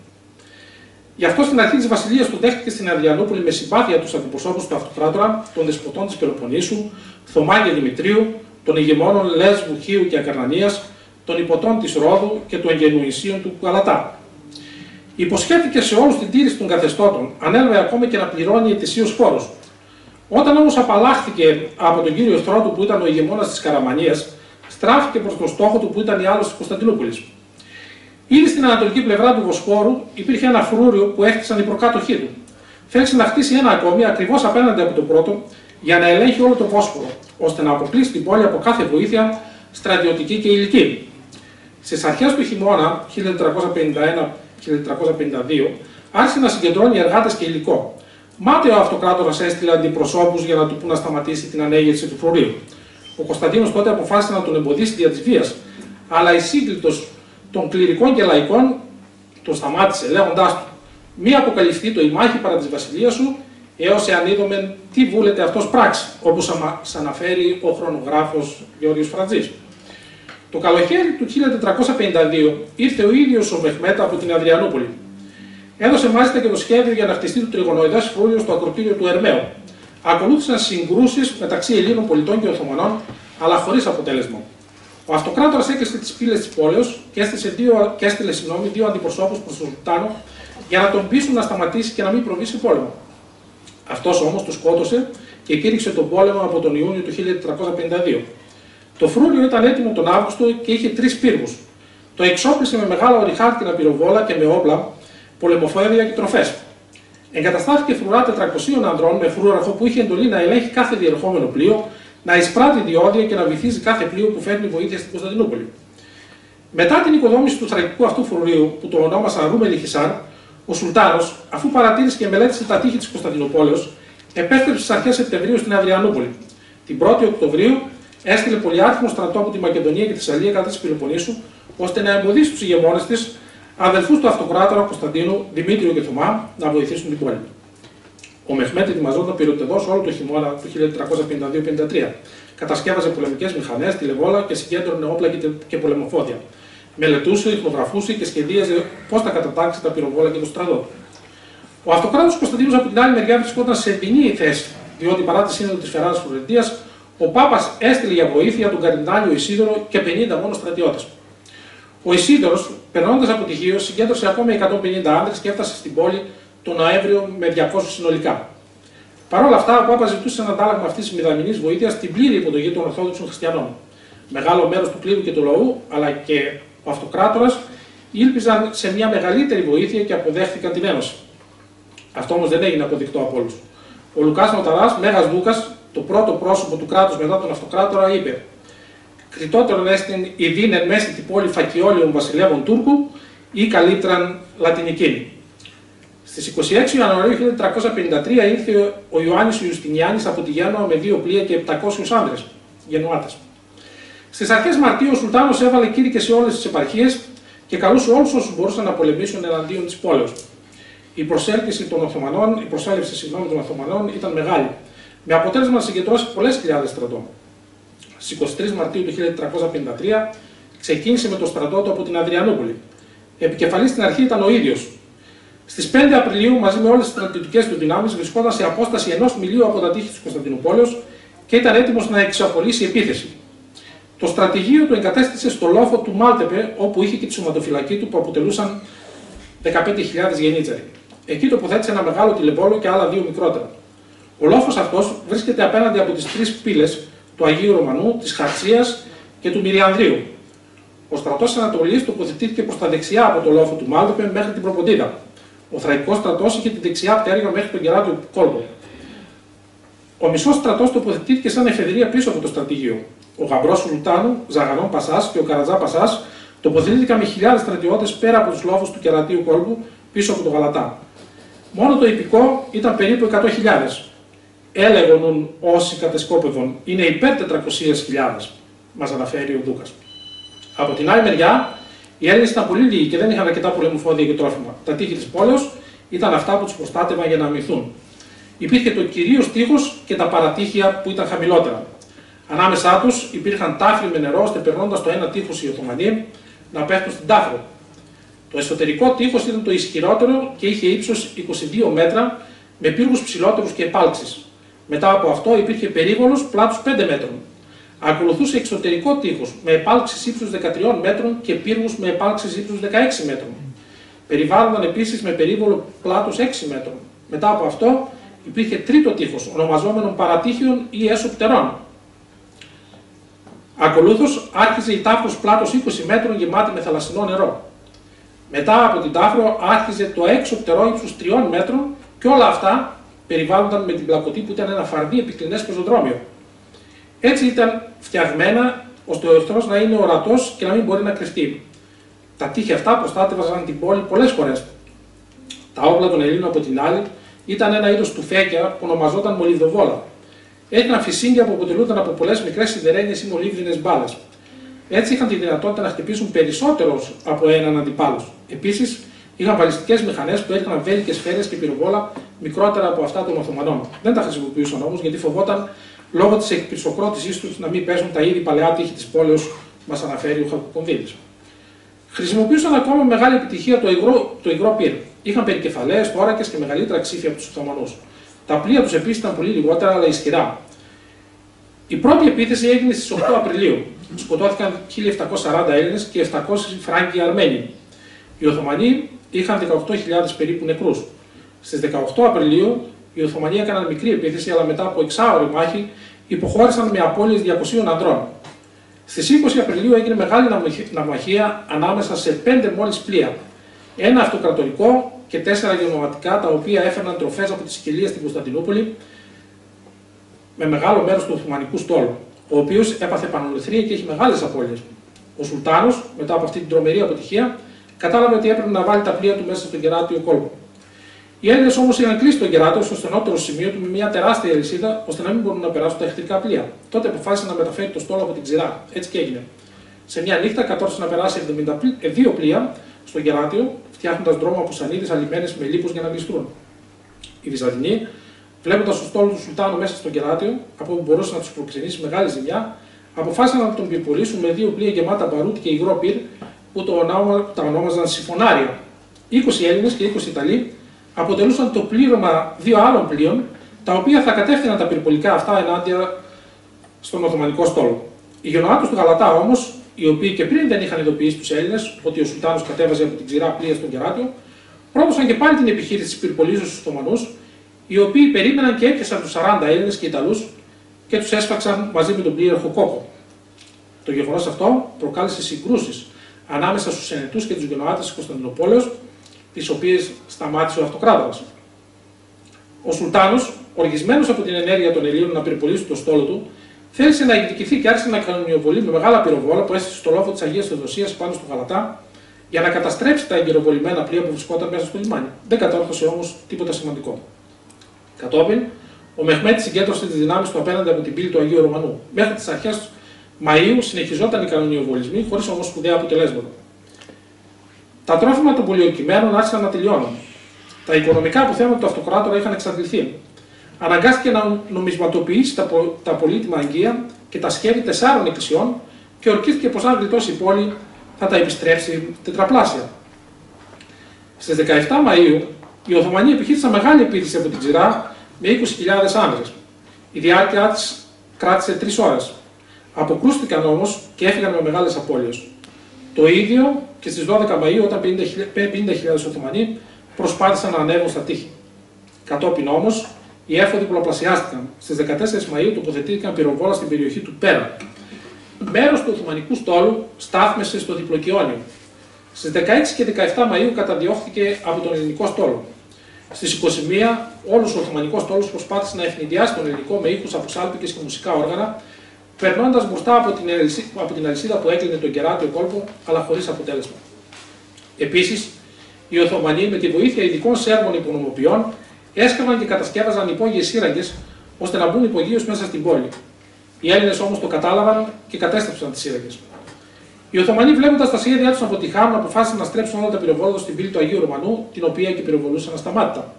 Speaker 3: Γι' αυτό στην αρχή της βασιλείας του δέχτηκε στην Αδριανούπολη με συμπάθεια τους αντιπροσώπους του Αυτοκράτορα, των δεσποτών της Πελοποννήσου, Θωμά και Δημητρίου, των ηγεμόνων Λέσβου, Χίου και Ακαρνανίας, των υποτών της Ρόδου και των εγγενουησίων του Γαλατά. Υποσχέθηκε σε όλους την τήρηση των καθεστώτων, ανέλαβε ακόμα και να πληρώνει ετησίως φόρους. Όταν όμως απαλλάχθηκε από τον κύριο εχθρό του που ήταν ο ηγεμόνας της Καραμανίας, στράφηκε προς τον στόχο του που ήταν η άλωση της Κωνσταντινούπολης. Ήδη στην ανατολική πλευρά του Βοσπόρου υπήρχε ένα φρούριο που έχτισαν οι προκάτοχοί του. Θέλησε να χτίσει ένα ακόμη ακριβώς απέναντι από το πρώτο για να ελέγχει όλο το Βόσπορο, ώστε να αποκλείσει την πόλη από κάθε βοήθεια στρατιωτική και υλική. Στις αρχές του χειμώνα 1351-1352 άρχισε να συγκεντρώνει εργάτες και υλικό. Μάταιο ο Αυτοκράτορας έστειλε αντιπροσώπους για να του πούν να σταματήσει την ανέγερση του φρουρίου. Ο Κωνσταντίνος τότε αποφάσισε να τον εμποδίσει δια της βίας, αλλά η σύγκλιτος των κληρικών και λαϊκών τον σταμάτησε, λέγοντάς του: «Μη αποκαλυφθεί το η μάχη παρά της βασιλείας σου, έως εάν είδομεν τι βούλεται αυτός πράξη», όπως αναφέρει ο χρονογράφος Γεώργιος Φραντζής. Το καλοκαίρι του 1452 ήρθε ο ίδιος ο Μεχμέτ από την Αδριανούπολη. Έδωσε μάλιστα και το σχέδιο για να χτιστεί το τριγωνοειδές φρούριο στο ακροτήριο του Ερμαίου. Ακολούθησαν συγκρούσεις μεταξύ Ελλήνων πολιτών και Οθωμανών, αλλά χωρίς αποτέλεσμα. Ο αυτοκράτορας έκλεισε τις πύλες της πόλεως και έστειλε δύο αντιπροσώπους προς τον Σουλτάνο για να τον πείσουν να σταματήσει και να μην προβεί σε πόλεμο. Αυτός όμως τους σκότωσε και κήρυξε τον πόλεμο από τον Ιούνιο του 1452. Το φρούριο ήταν έτοιμο τον Αύγουστο και είχε 3 πύργους. Το εξόπλισε με μεγάλα ορυχάρτινα πυροβόλα και με όπλα, πολεμοφόδια και τροφές. Εγκαταστάθηκε φρουρά 400 ανδρών με φρούραρχο που είχε εντολή να ελέγχει κάθε διερχόμενο πλοίο, να εισπράττει διόδια και να βυθίζει κάθε πλοίο που φέρνει βοήθεια στην Κωνσταντινούπολη. Μετά την οικοδόμηση του θρακικού αυτού φρουρίου, που το ονόμασαν Ρούμελι Χισάρ, ο Σουλτάνος, αφού παρατήρησε και μελέτησε τα τείχη της Κωνσταντινούπολεως, επέστρεψε στις αρχές Σεπτεμβρίου στην Αδριανούπολη. Την 1η Οκτωβρίου έστειλε πολυάριθμο στρατό από τη Μακεδονία και τη Θεσσαλία κατά της Πελοποννήσου, ώστε να εμποδίσει τους ηγεμόνες της, αδελφούς του αυτοκράτορα Κωνσταντίνου, Δημήτριο και Θωμά, να βοηθήσουν την πόλη. Ο Μεχμέτ ετοιμαζόταν πυροτεδός όλο το χειμώνα του 1452-53. Κατασκεύαζε πολεμικές μηχανές, τηλεβόλα και συγκέντρωνε όπλα και πολεμοφόδια. Μελετούσε, ηχνογραφούσε και σχεδίαζε πώς θα κατατάξει τα πυροβόλα και το στρατό. Ο αυτοκράτορας Κωνσταντίνος από την άλλη μεριά βρισκόταν σε δεινή θέση, διότι παρά τη σύνοδο της Φερράρας Φλωρεντίας, ο Πάπας έστειλε για βοήθεια τον καρδινάλιο Ισίδωρο και 50 μόνο στρατιώτες. Ο Ισίδωρος, περνώντας από τη Χίο, συγκέντρωσε ακόμα 150 άνδρες και έφτασε στην πόλη τον Νοέμβριο με 200 συνολικά. Παρ' όλα αυτά, ο Πάπας ζητούσε σαν αντάλλαγμα αυτής της μηδαμινής βοήθειας την πλήρη υποδοχή των Ορθόδοξων Χριστιανών. Μεγάλο μέρος του κλήρου και του λαού, αλλά και ο αυτοκράτορας, ήλπιζαν σε μια μεγαλύτερη βοήθεια και αποδέχθηκαν την Ένωση. Αυτό όμως δεν έγινε αποδεικτό από όλους. Ο Λουκάς Νοταράς, Μέγας Λούκας, το πρώτο πρόσωπο του κράτους μετά τον αυτοκράτορα, είπε: «Κριτότερον έστειν ειδήν εν μέση την πόλη φακιόλιων βασιλεύων Τούρκου ή καλύπτραν Λατινικήν». Στις 26 Ιανουαρίου 1453 ήρθε ο Ιωάννης ο Ιουστινιάνης από τη Γένοα με 2 πλοία και 700 άνδρες, Γενουάτες. Στις αρχές Μαρτίου ο Σουλτάνος έβαλε κήρυκες σε όλες τις επαρχίες και καλούσε όλους όσους μπορούσαν να πολεμήσουν εναντίον της πόλεως. Η προσέλευση των Οθωμανών ήταν μεγάλη, με αποτέλεσμα να συγκεντρώσει πολλές χιλιάδες στρατό. Στις 23 Μαρτίου του 1453 ξεκίνησε με το στρατό του από την Αδριανούπολη. Επικεφαλής στην αρχή ήταν ο ίδιος. Στις 5 Απριλίου, μαζί με όλες τις στρατιωτικές του δυνάμεις, βρισκόταν σε απόσταση 1 μιλίου από τα τείχη της Κωνσταντινούπολεως και ήταν έτοιμος να εξαπολύσει επίθεση. Το στρατηγείο του εγκατέστησε στο λόφο του Μάλτεπε, όπου είχε και τη σωματοφυλακή του που αποτελούσαν 15.000 γενίτσαροι. Εκεί τοποθέτησε ένα μεγάλο τηλεβόλο και άλλα 2 μικρότερα. Ο λόφος αυτός βρίσκεται απέναντι από τις 3 πύλες του Αγίου Ρωμανού, της Χαρτσίας και του Μυριανδρίου. Ο στρατός της Ανατολής τοποθετήθηκε προς τα δεξιά από το λόφο του Μάλτεπε μέχρι την Προποντίδα. Ο θραϊκός στρατός είχε τη δεξιά πτέρυγα μέχρι τον κεράτιο κόλπο. Ο μισός στρατός τοποθετήθηκε σαν εφεδρεία πίσω από το στρατηγείο. Ο γαμπρός Σουλτάνου, Ζαγανών Πασάς και ο Καρατζά Πασάς τοποθετήθηκαν με χιλιάδες στρατιώτες πέρα από τους λόφους του κερατίου κόλπου πίσω από το Γαλατά. Μόνο το ιππικό ήταν περίπου 100.000. Έλεγον όσοι κατεσκόπευον είναι υπέρ 400.000, μας αναφέρει ο Δούκας. Από την άλλη μεριά, οι Έλληνες ήταν πολύ λίγοι και δεν είχαν αρκετά πολεμοφόδια και τρόφιμα. Τα τείχη της πόλεως ήταν αυτά που τους προστάτευαν για να αμυνθούν. Υπήρχε το κυρίως τείχος και τα παρατείχια που ήταν χαμηλότερα. Ανάμεσά τους υπήρχαν τάφροι με νερό, ώστε περνώντας το ένα τείχος οι Οθωμανοί να πέφτουν στην τάφρο. Το εσωτερικό τείχος ήταν το ισχυρότερο και είχε ύψος 22 μέτρα με πύργους ψηλότερους και επάλξεις. Μετά από αυτό υπήρχε περίβολος πλάτους 5 μέτρων. Ακολουθούσε εξωτερικό τείχος με επάλξεις ύψους 13 μέτρων και πύργους με επάλξεις ύψους 16 μέτρων. Περιβάλλονταν επίσης με περίβολο πλάτους 6 μέτρων. Μετά από αυτό υπήρχε τρίτο τείχος, ονομαζόμενο παρατείχιον ή έσω πτερών. Ακολούθως άρχιζε η τάφρος πλάτος 20 μέτρων γεμάτη με θαλασσινό νερό. Μετά από την τάφρο άρχιζε το έξω πτερό ύψους 3 μέτρων και όλα αυτά περιβάλλονταν με την πλακωτή που ήταν ένα φαρδί επικλινές πεζοδρόμιο. Έτσι ήταν φτιαγμένα ώστε ο εχθρός να είναι ορατός και να μην μπορεί να κρυφτεί. Τα τείχη αυτά προστάτευαν την πόλη πολλές φορές. Τα όπλα των Ελλήνων από την άλλη ήταν ένα είδος τουφέκια που ονομαζόταν μολυβδοβόλα. Έγιναν φυσίγγια που αποτελούνταν από πολλές μικρές σιδερένιες ή μολύβδινες μπάλες. Έτσι είχαν τη δυνατότητα να χτυπήσουν περισσότερους από έναν αντιπάλους. Επίσης, είχαν βαλιστικές μηχανές που έριχναν βέλικες σφαίρες και πυροβόλα μικρότερα από αυτά των Οθωμανών. Δεν τα χρησιμοποιούσαν όμως γιατί φοβόταν λόγω της εκπυρσοκρότησής τους να μην πέσουν τα ήδη παλαιά τείχη της πόλεως μας αναφέρει ο Χαλκοκομβίδης. Χρησιμοποιούσαν ακόμα μεγάλη επιτυχία το υγρό πυρ. Είχαν περικεφαλαίες, θώρακες και μεγαλύτερα ξύφια από τους Οθωμανούς. Τα πλοία τους επίσης ήταν πολύ λιγότερα αλλά ισχυρά. Η πρώτη επίθεση έγινε στις 8 Απριλίου. Σκοτώθηκαν 1.740 Έλληνες και 700 Φράγκοι Αρμένοι. Οι Οθωμανοί είχαν 18.000 περίπου νεκρούς. Στις 18 Απριλίου οι Οθωμανοί έκαναν μικρή επίθεση, αλλά μετά από εξάωρη μάχη υποχώρησαν με απώλειες 200 ανδρών. Στις 20 Απριλίου έγινε μεγάλη ναυμαχία ανάμεσα σε 5 μόλις πλοία. Ένα αυτοκρατορικό και 4 γεωνοβατικά, τα οποία έφερναν τροφές από τις Σικελίες στην Κωνσταντινούπολη με μεγάλο μέρος του Οθωμανικού στόλου, ο οποίος έπαθε πανολεθρία και έχει μεγάλες απώλειες. Ο Σουλτάνος, μετά από αυτή την τρομερή αποτυχία, κατάλαβε ότι έπρεπε να βάλει τα πλοία του μέσα στον κεράτιο κόλπο. Οι Έλληνες όμως είχαν κλείσει τον κεράτο στο στενότερο σημείο του με μια τεράστια αλυσίδα, ώστε να μην μπορούν να περάσουν τα εχθρικά πλοία. Τότε αποφάσισε να μεταφέρει το στόλο από την ξηρά. Έτσι και έγινε. Σε μια νύχτα κατόρθωσε να περάσει 72 πλοία στο κεράτιο, φτιάχνοντας δρόμο από σανίδες αλυμένες με λίπους για να γλιστρούν. Οι Βυζαντινοί, βλέποντας το στόλο του Σουλτάνου μέσα στο κεράτιο, από όπου μπορούσε να τους προξενήσει μεγάλη ζημιά, αποφάσισαν να τον πυρπολίσουν με 2 πλοία γεμάτα μπαρούτ και υγρό πυρ, που τα ονόμαζαν Συμφωνάρια. 20 Έλληνες και 20 Ιταλοί αποτελούσαν το πλήρωμα 2 άλλων πλοίων, τα οποία θα κατεύθυναν τα πυρπολικά αυτά ενάντια στον Οθωμανικό στόλο. Οι γεωνάτους του Γαλατά όμως, οι οποίοι και πριν δεν είχαν ειδοποιήσει τους Έλληνες ότι ο Σουλτάνος κατέβαζε από την ξηρά πλοία στον κεράτιο, πρόδωσαν και πάλι την επιχείρηση της πυρπολίσεως στους Οθωμανούς, οι οποίοι περίμεναν και έπιασαν τους 40 Έλληνες και Ιταλούς και τους έσφαξαν μαζί με τον πλοίαρχο Κόκο. Το γεγονός αυτό προκάλεσε συγκρούσεις ανάμεσα στους Σενετούς και τους γενοάτες της Κωνσταντινούπολης, τις οποίες σταμάτησε ο αυτοκράτορας. Ο Σουλτάνος, οργισμένος από την ενέργεια των Ελλήνων να πυρπολίσουν το στόλο του, θέλησε να εκδικηθεί και άρχισε να κανονιοβολεί με μεγάλα πυροβόλα που έστησε στο λόφο της Αγίας Θεοδοσίας πάνω στο Γαλατά για να καταστρέψει τα εγκυροβολημένα πλοία που βρισκόταν μέσα στο λιμάνι. Δεν κατόρθωσε όμως τίποτα σημαντικό. Κατόπιν, ο Μεχμέτης συγκέντρωσε τις δυνάμεις του απέναντι από την πύλη του Αγίου Ρωμανού. Μέχρι τις αρχές Μαΐου συνεχιζόταν οι κανονιοβολισμοί, χωρίς όμως σπουδαία αποτελέσματα. Τα τρόφιμα των πολιορκημένων άρχισαν να τελειώνουν. Τα οικονομικά αποθέματα του αυτοκράτορα είχαν εξαντληθεί. Αναγκάστηκε να νομισματοποιήσει τα πολύτιμα αγγεία και τα σχέδια 4 εκκλησιών και ορκίστηκε πως αν γλιτώσει η πόλη θα τα επιστρέψει τετραπλάσια. Στις 17 Μαΐου οι Οθωμανοί επιχείρησαν μεγάλη επίθεση από την ξηρά με 20.000 άνδρες. Η διάρκεια της κράτησε 3 ώρες. Αποκρούστηκαν όμως και έφυγαν με μεγάλες απώλειες. Το ίδιο και στις 12 Μαΐου, όταν 50.000 Οθωμανοί προσπάθησαν να ανέβουν στα τείχη. Κατόπιν όμως, οι έφοδοι πολλαπλασιάστηκαν. Στις 14 Μαΐου τοποθετήθηκαν πυροβόλα στην περιοχή του Πέρα. Μέρος του Οθωμανικού στόλου στάθμεσε στο Διπλοκιόνιο. Στις 16 και 17 Μαΐου καταδιώχθηκε από τον ελληνικό στόλο. Στις 21, όλος ο Οθωμανικός στόλος προσπάθησε να ευνηδιάσει τον ελληνικό με ήχους από σάλπικες και μουσικά όργανα, περνώντας μπροστά από την αλυσίδα που έκλεινε τον κεράτιο κόλπο, αλλά χωρίς αποτέλεσμα. Επίσης, οι Οθωμανοί με τη βοήθεια ειδικών Σέρβων υπονομοποιών έσκαβαν και κατασκεύαζαν υπόγειες σύραγγες ώστε να μπουν υπογείως μέσα στην πόλη. Οι Έλληνες όμως το κατάλαβαν και κατέστρεψαν τις σύραγγες. Οι Οθωμανοί, βλέποντας τα σχέδιά τους να αποτυχάνουν, αποφάσισαν να στρέψουν όλα τα πυροβόλα στην πύλη του Αγίου Ρωμανού, την οποία και πυροβολούσαν ασταμάτητα.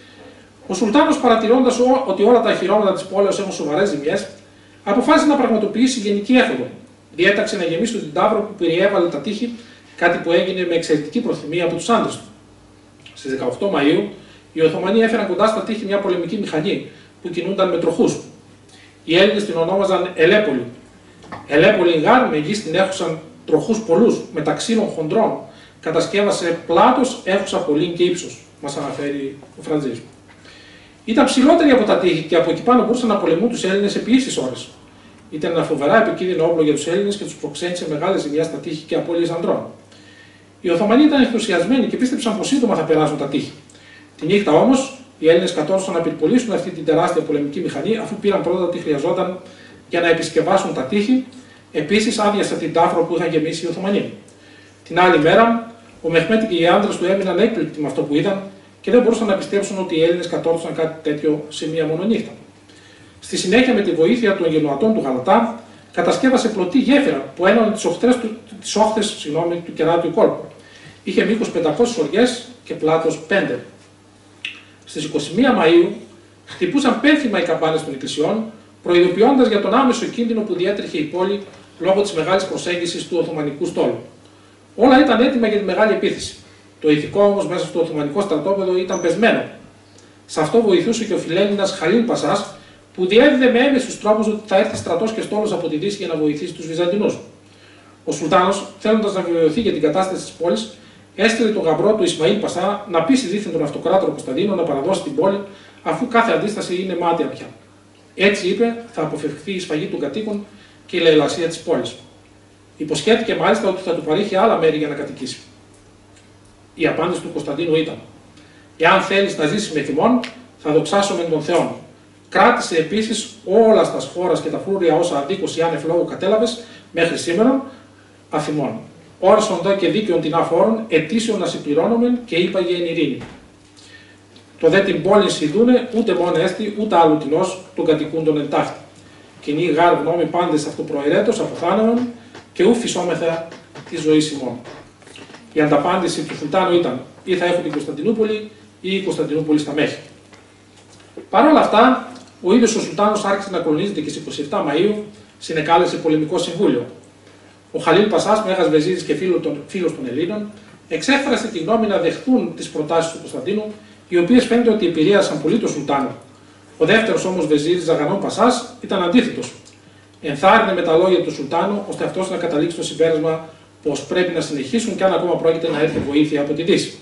Speaker 3: Ο Σουλτάνος, παρατηρώντας ότι όλα τα αχυρώματα της πόλεως έχουν σοβαρές ζημιές, αποφάσισε να πραγματοποιήσει γενική έφοδο. Διέταξε να γεμίσει την τάβρο που περιέβαλε τα τείχη, κάτι που έγινε με εξαιρετική προθυμία από τους άντρες του. Στις 18 Μαΐου, οι Οθωμανοί έφεραν κοντά στα τείχη μια πολεμική μηχανή που κινούνταν με τροχούς. Οι Έλληνες την ονόμαζαν Ελέπολη. Ελέπολη γάρ, με γης την έχουσαν τροχούς πολλούς, μεταξύλων χοντρών. Κατασκεύασε πλάτος, έχουσα πολύ και ύψος, μας αναφέρει ο Φραντζής. Ήταν ψηλότεροι από τα τείχη και από εκεί πάνω μπορούσαν να πολεμούν τους Έλληνες επί ίσης ώρες. Ήταν ένα φοβερά επικίνδυνο όπλο για τους Έλληνες και τους προξένησε μεγάλες ζημιές στα τείχη και απώλειες ανδρών. Οι Οθωμανοί ήταν ενθουσιασμένοι και πίστεψαν πως σύντομα θα περάσουν τα τείχη. Τη νύχτα όμως, οι Έλληνες κατόρθωσαν να πυρπολίσουν αυτή την τεράστια πολεμική μηχανή, αφού πήραν πρώτα τι χρειαζόταν για να επισκευάσουν τα τείχη. Επίσης, άδειασαν την τάφρο που είχαν γεμίσει οι Οθωμανοί. Την άλλη μέρα, ο Μεχμέτη και οι άντρες του έμειναν έκπληκτοι με αυτό που είδαν και δεν μπορούσαν να πιστέψουν ότι οι Έλληνες κατόρθωσαν κάτι τέτοιο σε μία μόνο νύχτα. Στη συνέχεια, με τη βοήθεια των γενοατών του Γαλατά, κατασκεύασε πλωτή γέφυρα που ένωνε τις όχθες του κεράτιου κόλπου. Είχε μήκος 500 οριές και πλάτος 5. Στις 21 Μαΐου χτυπούσαν πένθυμα οι καμπάνες των εκκλησιών, προειδοποιώντας για τον άμεσο κίνδυνο που διέτρεχε η πόλη λόγω της μεγάλης προσέγγισης του Οθωμανικού στόλου. Όλα ήταν έτοιμα για τη μεγάλη επίθεση. Το ηθικό όμως μέσα στο Οθωμανικό στρατόπεδο ήταν πεσμένο. Σε αυτό βοηθούσε και ο φιλέλληνας Χαλίλ Πασάς, που διέδιδε με έμεσους τρόπους ότι θα έρθει στρατός και στόλος από τη Δύση για να βοηθήσει τους Βυζαντινούς. Ο Σουλτάνος, θέλοντας να βεβαιωθεί για την κατάσταση της πόλης, έστειλε τον γαμπρό του Ισμαήλ Πασά να πείσει δίθεν τον αυτοκράτορα Κωνσταντίνο να παραδώσει την πόλη, αφού κάθε αντίσταση είναι μάταια πια. Έτσι είπε, θα αποφευχθεί η σφαγή των κατοίκων και η λαιλασία της πόλης. Υποσχέθηκε μάλιστα ότι θα του παρήχε άλλα μέρη για να κατοικήσει. Η απάντηση του Κωνσταντίνου ήταν: «Εάν θέλεις να ζήσεις με θυμόν, θα δοξάσουμε τον Θεόν». Κράτησε επίσης όλα στα χώρας και τα φρούρια όσα αντίκως ή άνευ λόγου κατέλαβες μέχρι σήμερα αφημών. Όρισον δε και δίκαιον την αφόρων, ετήσιον να συμπληρώνομεν και είπαγε εν ειρήνη. Το δε την πόλη συνδούνε, ούτε μόνο έστι, ούτε άλλου τεινός των κατοικούντων εν ταύτη. Κοινή γάρ γνώμη πάντες αυτοπροαιρέτως αποθάνομεν και ου φυσόμεθα τη ζωή ημών. Η ανταπάντηση του Σουλτάνου ήταν: ή θα έχω την Κωνσταντινούπολη ή η Κωνσταντινούπολη στα Μέχη. Παρ' όλα αυτά, ο ίδιος ο Σουλτάνος άρχισε να κολονίζεται και στις 27 Μαΐου συνεκάλεσε πολεμικό συμβούλιο. Ο Χαλίλ Πασάς, μέγας βεζίρης και φίλος των Ελλήνων, εξέφρασε τη γνώμη να δεχθούν τις προτάσεις του Κωνσταντίνου, οι οποίες φαίνεται ότι επηρέασαν πολύ τον Σουλτάνο. Ο δεύτερος όμως βεζίρης, Ζαγανών Πασάς, ήταν αντίθετος. Ενθάρρυνε με τα λόγια του Σουλτάνου, ώστε αυτός να καταλήξει στο συμπέρασμα πως πρέπει να συνεχίσουν και αν ακόμα πρόκειται να έρθει βοήθεια από τη Δύση.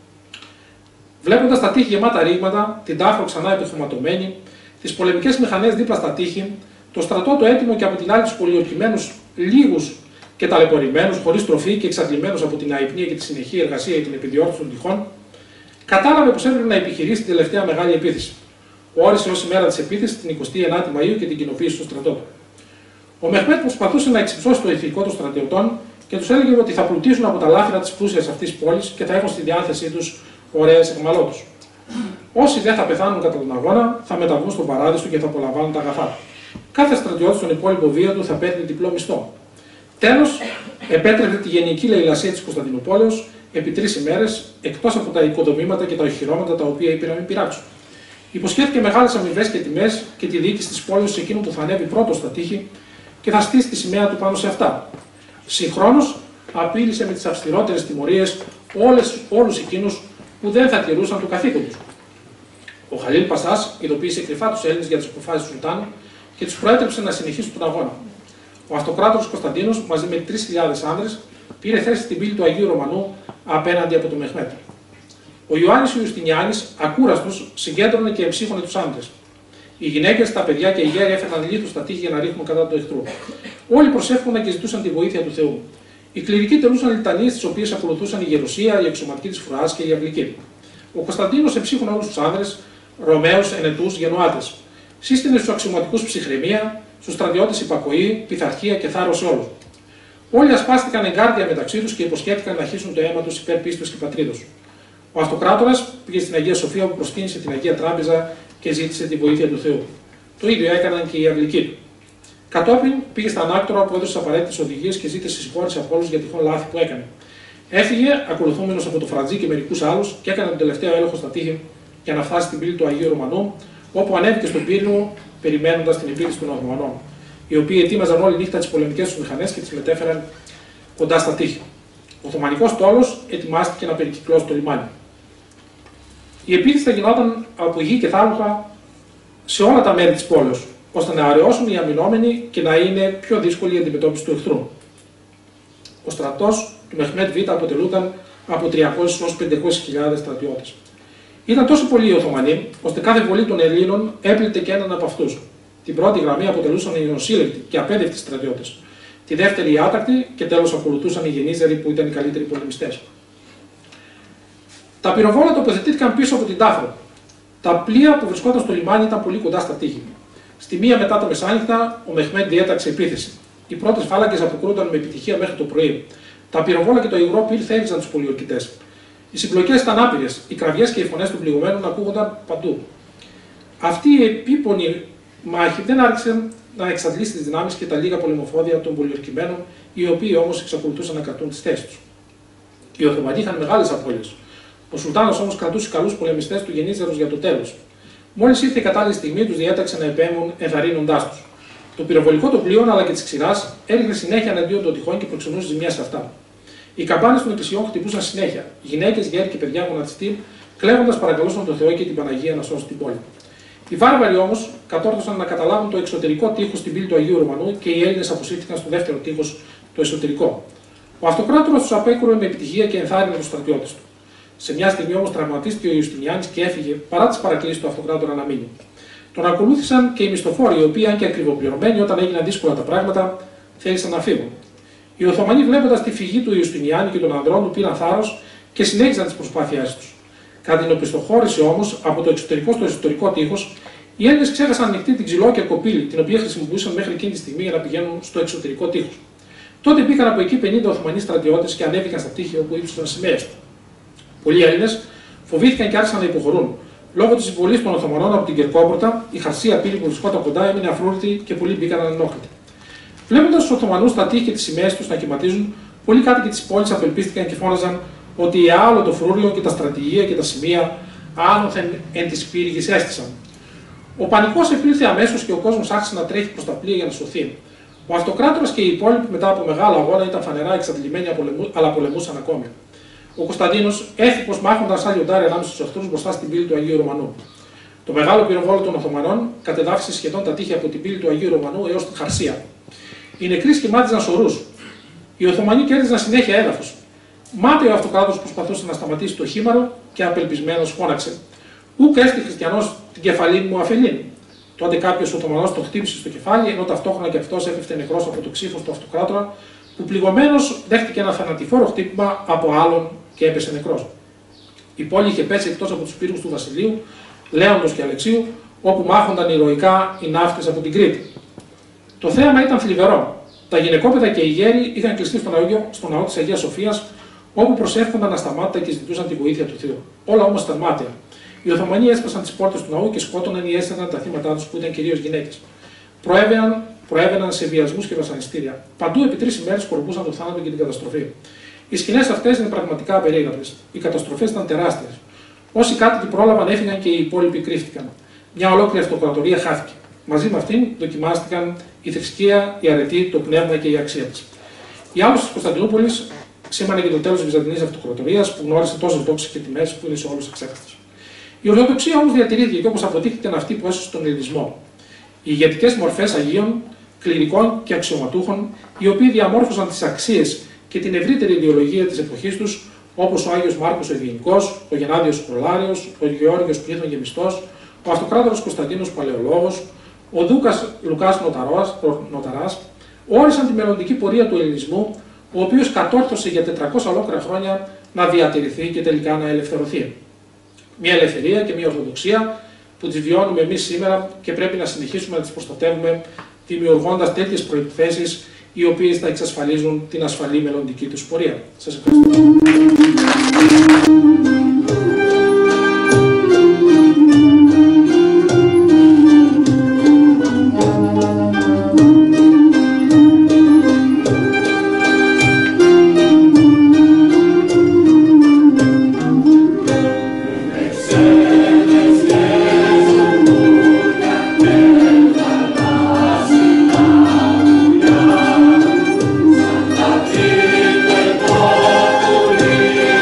Speaker 3: Βλέποντας τα τείχη γεμάτα ρήγματα, την τάφρο ξανά επιχρωματωμένη, τις πολεμικές μηχανές δίπλα στα τείχη, το στρατό το έτοιμο και από την άλλη τους πολιορκημένους λίγους και ταλαιπωρημένους, χωρίς τροφή και εξαντλημένους από την αϊπνία και τη συνεχή εργασία για την επιδιόρθωση των τυχών, κατάλαβε πως έπρεπε να επιχειρήσει την τελευταία μεγάλη επίθεση. Όρισε ως ημέρα της επίθεσης την 29η Μαΐου και την κοινοποίηση στο στρατό του. Ο Μεχμέτ προσπαθούσε να εξυψώσει το ηθικό των στρατιωτών και τους έλεγε ότι θα πλουτίσουν από τα λάφυρα της πλούσιας αυτής πόλης και θα έχουν στη διάθεσή τους ωραίες αιχμαλώτους. Όσοι δεν θα πεθάνουν κατά τον αγώνα θα μεταβούν στον παράδεισο και θα απολαμβάνουν τα αγαθά. Κάθε στρατιώτης στον υπόλοιπο βίο του θα παίρνει διπλό μισθό. Τέλος, επέτρεπε τη γενική λαιλασία της Κωνσταντινούπολεως επί 3 ημέρες, εκτός από τα οικοδομήματα και τα οχυρώματα τα οποία είπε να μην πειράξουν. Υποσχέθηκε μεγάλες αμοιβές και τιμές και τη διοίκηση της πόλης σε εκείνο που θα ανέβει πρώτο στα τείχη και θα στήσει τη σημαία του πάνω σε αυτά. Συγχρόνως, απείλησε με τις αυστηρότερες τιμωρίες όλους εκείνους που δεν θα τηρούσαν το καθήκον τους. Ο Χαλίλ Πασάς ειδοποίησε κρυφά τους Έλληνες για τις αποφάσεις του Σουλτάνου και τους προέτρεψε να συνεχίσουν τον αγώνα. Ο αυτοκράτορας Κωνσταντίνος, μαζί με 3.000 άνδρες, πήρε θέση στην πύλη του Αγίου Ρωμανού απέναντι από το Μεχμέτ. Ο Ιωάννης Ιουστινιάνης, ακούραστος, συγκέντρωνε και εμψύχωνε τους άνδρες. Οι γυναίκες, τα παιδιά και οι γέροι έφεραν λίθους στα τείχη για να ρίχνουν κατά του εχθρού. Όλοι προσεύχονταν και ζητούσαν τη βοήθεια του Θεού. Οι κληρικοί τελούσαν λιτανίες, τις οποίες ακολουθούσαν η γερουσία, η εξωματική της φρουράς και η αυλική. Ο Κωνσταντίνος εμψύχωνε όλους τους άνδρες, Ρωμαίους, Ενετούς, Γενουάτες. Σύστηνε στους αξιωματικούς ψυχραιμία, στους στρατιώτες υπακοή, πειθαρχία και θάρρος σε όλους. Όλοι ασπάστηκαν εγκάρδια μεταξύ τους και υποσχέθηκαν να χύσουν το αίμα τους υπέρ πίστος και πατρίδος. Ο αυτοκράτορας πήγε στην Αγία Σοφία που προσκύνησε την Αγία Τράπεζα και ζήτησε τη βοήθεια του Θεού. Το ίδιο έκαναν και οι αυλικοί του. Κατόπιν πήγε στα ανάκτορα που έδωσε απαραίτητες οδηγίες και ζήτησε συγχώρεση από όλους για τυχόν λάθη που έκανε. Έφυγε, ακολουθούμενος από το Φραντζή και μερικούς άλλους, και έκανε τον τελευταίο έλεγχο στα τείχη για να φτάσει στην πύλη του Αγίου Ρωμανού, όπου ανέβηκε στον πύργο περιμένοντας την επίθεση των Οθωμανών, οι οποίοι ετοίμαζαν όλη νύχτα τις πολεμικές τους μηχανές και τις μετέφεραν κοντά στα τείχη. Ο Οθωμανικός στόλος ετοιμάστηκε να περικυκλώσει το λιμάνι. Η επίθεση θα γινόταν από γη και θάλασσα σε όλα τα μέρη της πόλης, ώστε να αραιώσουν οι αμυνόμενοι και να είναι πιο δύσκολη η αντιμετώπιση του εχθρού. Ο στρατός του Μεχμέτ Β αποτελούταν από 300 έως 500.000 στρατιώτες. Ήταν τόσο πολλοί οι Οθωμανοί, ώστε κάθε βολή των Ελλήνων έπλητε και έναν από αυτούς. Την πρώτη γραμμή αποτελούσαν οι νοσήλευτοι και απέδευτοι στρατιώτες. Τη δεύτερη οι άτακτοι και τέλος ακολουθούσαν οι γενίζεροι που ήταν οι καλύτεροι πολεμιστές. Τα πυροβόλα τοποθετήθηκαν πίσω από την τάφρο. Τα πλοία που βρισκόταν στο λιμάνι ήταν πολύ κοντά στα τείχη. Στη μία μετά τα μεσάνυχτα, ο Μεχμέτ διέταξε επίθεση. Οι πρώτες φάλακες αποκρούονταν με επιτυχία μέχρι το πρωί. Τα πυροβόλα και το υγρό πυρ θέριζαν τους πολιορκητές. Οι συμπλοκές ήταν άπειρες, οι κραυγές και οι φωνές των πληγωμένων ακούγονταν παντού. Αυτή η επίπονη μάχη δεν άρχισε να εξαντλήσει τις δυνάμεις και τα λίγα πολεμοφόδια των πολιορκημένων, οι οποίοι όμως εξακολουθούσαν να κρατούν τις θέσεις τους. Οι Οθωμανοί είχαν μεγάλες απώλειες. Ο Σουλτάνος όμως κρατούσε καλούς πολεμιστές του γενίζερους για το τέλος. Μόλις ήρθε η κατάλληλη στιγμή, τους διέταξε να επέμβουν ενθαρρύνοντάς τους. Το πυροβολικό των πλοίων αλλά και τη ξηρά έριχνε συνέχεια εναντίον των τυχών και προξενούσε ζημιά σε αυτά. Οι καμπάνες των εκκλησιών χτυπούσαν συνέχεια. Γυναίκες, γέροι και παιδιά γονατιστή, κλαίγοντας παρακαλούσαν τον Θεό και την Παναγία να σώσει την πόλη. Οι βάρβαροι όμως κατόρθωσαν να καταλάβουν το εξωτερικό τείχος στην πύλη του Αγίου Ρωμανού και οι Έλληνες αποσύρθηκαν στο δεύτερο τείχος, το εσωτερικό. Ο Αυτοκράτορας τους απέκρουε με επιτυχία και ενθάρρυνε τους στρατιώτες του. Σε μια στιγμή όμως τραυματίστηκε ο Ιουστινιάνης και έφυγε παρά τις παρακλήσεις του Αυτοκράτορα να μείνει. Τον ακολούθησαν και οι μισθοφόροι, οι οποίοι, αν και ακριβοπληρωμένοι, όταν έγιναν δύσκολα τα πράγματα, θέλησαν να φύγουν. Οι Οθωμανοί, βλέποντας τη φυγή του Ιουστινιάνη και των ανδρών του, πήραν θάρρος και συνέχισαν τις προσπάθειές τους. Κατά την οπισθοχώρηση όμως από το εξωτερικό στο εσωτερικό τείχος, οι Έλληνες ξέχασαν ανοιχτή την ξυλόκια κοπήλη, την οποία χρησιμοποιούσαν μέχρι εκείνη τη στιγμή για να πηγαίνουν στο εξωτερικό τείχος. Τότε μπήκαν από εκεί 50 Οθωμανοί στρατιώτες και ανέβηκαν στα τείχη όπου ύψωσαν σημαίες του. Πολλοί Έλληνες φοβήθηκαν και άρχισαν να υποχωρούν. Λόγω της εισβολής των Οθωμανών από την Κερκόπορτα, η Χαρσία πύλη που βρισκόταν κοντά έμεινε αφρούρητη και πολλοί μπήκαν ανενόχλητοι. Βλέποντας τους Οθωμανούς στα τείχη και τις σημαίες τους να κυματίζουν, πολλοί κάτοικοι της πόλης απελπίστηκαν και φώναζαν ότι οι άλλο το φρούριο και τα στρατηγία και τα σημεία άνωθεν εν της πύργης έστησαν. Ο πανικός επήλθε αμέσως και ο κόσμος άρχισε να τρέχει προς τα πλοία για να σωθεί. Ο Αυτοκράτορας και οι υπόλοιποι μετά από μεγάλο αγώνα ήταν φανερά εξαντλημένοι, αλλά πολεμούσαν ακόμη. Ο Κωνσταντίνος, έθιπος μάχοντας σαν λιοντάρι ανάμεσα στους εχθρούς μπροστά στην πύλη του Αγίου Ρωμανού. Το μεγάλο πυροβόλο των Οθωμανών κατεδάφισε σχεδόν τα τείχη από την πύλη του Αγίου Ρωμανού έως τη Χαρσία. Οι νεκροί σχημάτιζαν σωρούς. Οι Οθωμανοί κέρδιζαν συνέχεια έδαφος. Μάται ο Αυτοκράτορας προσπαθούσε να σταματήσει το χήμαρο και απελπισμένος φώναξε: Ούκ έστι χριστιανός την κεφαλή μου αφελήν. Τότε κάποιος Οθωμανός τον χτύπησε στο κεφάλι, ενώ ταυτόχρονα και αυτός έπεφτε νεκρός από το ξύφος του Αυτοκράτορα, που πληγωμένος δέχτηκε ένα θανατηφόρο χτύπημα από άλλον και έπεσε νεκρός. Η πόλη είχε πέσει εκτός από τους πύργους του Βασιλείου, Λέοντος και Αλεξίου, όπου μάχονταν ηρωικά οι ναύτες από την Κρήτη. Το θέαμα ήταν θλιβερό. Τα γυναικόπαιδα και οι γέροι είχαν κλειστεί στο ναό της Αγίας Σοφίας, όπου προσεύχονταν ασταμάτητα και ζητούσαν τη βοήθεια του Θεού. Όλα όμως ήταν μάταια. Οι Οθωμανοί έσπασαν τις πόρτες του ναού και σκότωναν ή έστελναν τα θύματά τους, που ήταν κυρίως γυναίκες. Προέβαιναν σε βιασμούς και βασανιστήρια. Παντού επί 3 ημέρες σκορπούσαν το θάνατο και την καταστροφή. Οι σκηνές αυτές είναι πραγματικά απερίγραπτες. Οι καταστροφές ήταν τεράστιες. Όσοι κάτοικοι πρόλαβαν έφυγαν και οι υπόλοιποι κρύφτηκαν. Μια ολόκληρη αυτοκρατορία χάθηκε. Μαζί με αυτήν δοκιμάστηκαν η θρησκεία, η αρετή, το πνεύμα και η αξία της. Η άλωση της Κωνσταντινούπολης σήμανε και το τέλος της Βυζαντινής Αυτοκρατορίας, που γνώρισε τόσες δόξες και τιμές που είναι σε όλους εξέχαστες. Η Ορθοδοξία όμως διατηρήθηκε και όπως αποδείχθηκε αυτή που έσωσε τον Ελληνισμό. Οι ηγετικές μορφές Αγίων, κληρικών και αξιωματούχων, οι οποίοι διαμόρφωσαν τις αξίες και την ευρύτερη ιδεολογία της εποχής τους, όπως ο Άγιος Μάρκος ο Ευγενικός, ο Γενάδιος ο Προλάριος, ο Γεώργιος Πλήθων Γεμιστός, ο Αυτοκράτορας Κωνσταντίνος Παλαιολόγος, ο Δούκας Λουκάς Νοταράς, όρισαν τη μελλοντική πορεία του ελληνισμού, ο οποίος κατόρθωσε για 400 ολόκληρα χρόνια να διατηρηθεί και τελικά να ελευθερωθεί. Μια ελευθερία και μια ορθοδοξία που τις βιώνουμε εμείς σήμερα και πρέπει να συνεχίσουμε να τις προστατεύουμε, δημιουργώντας τέτοιες προϋποθέσεις οι οποίες θα εξασφαλίζουν την ασφαλή μελλοντική τους πορεία. Σας ευχαριστώ.
Speaker 4: Thank you.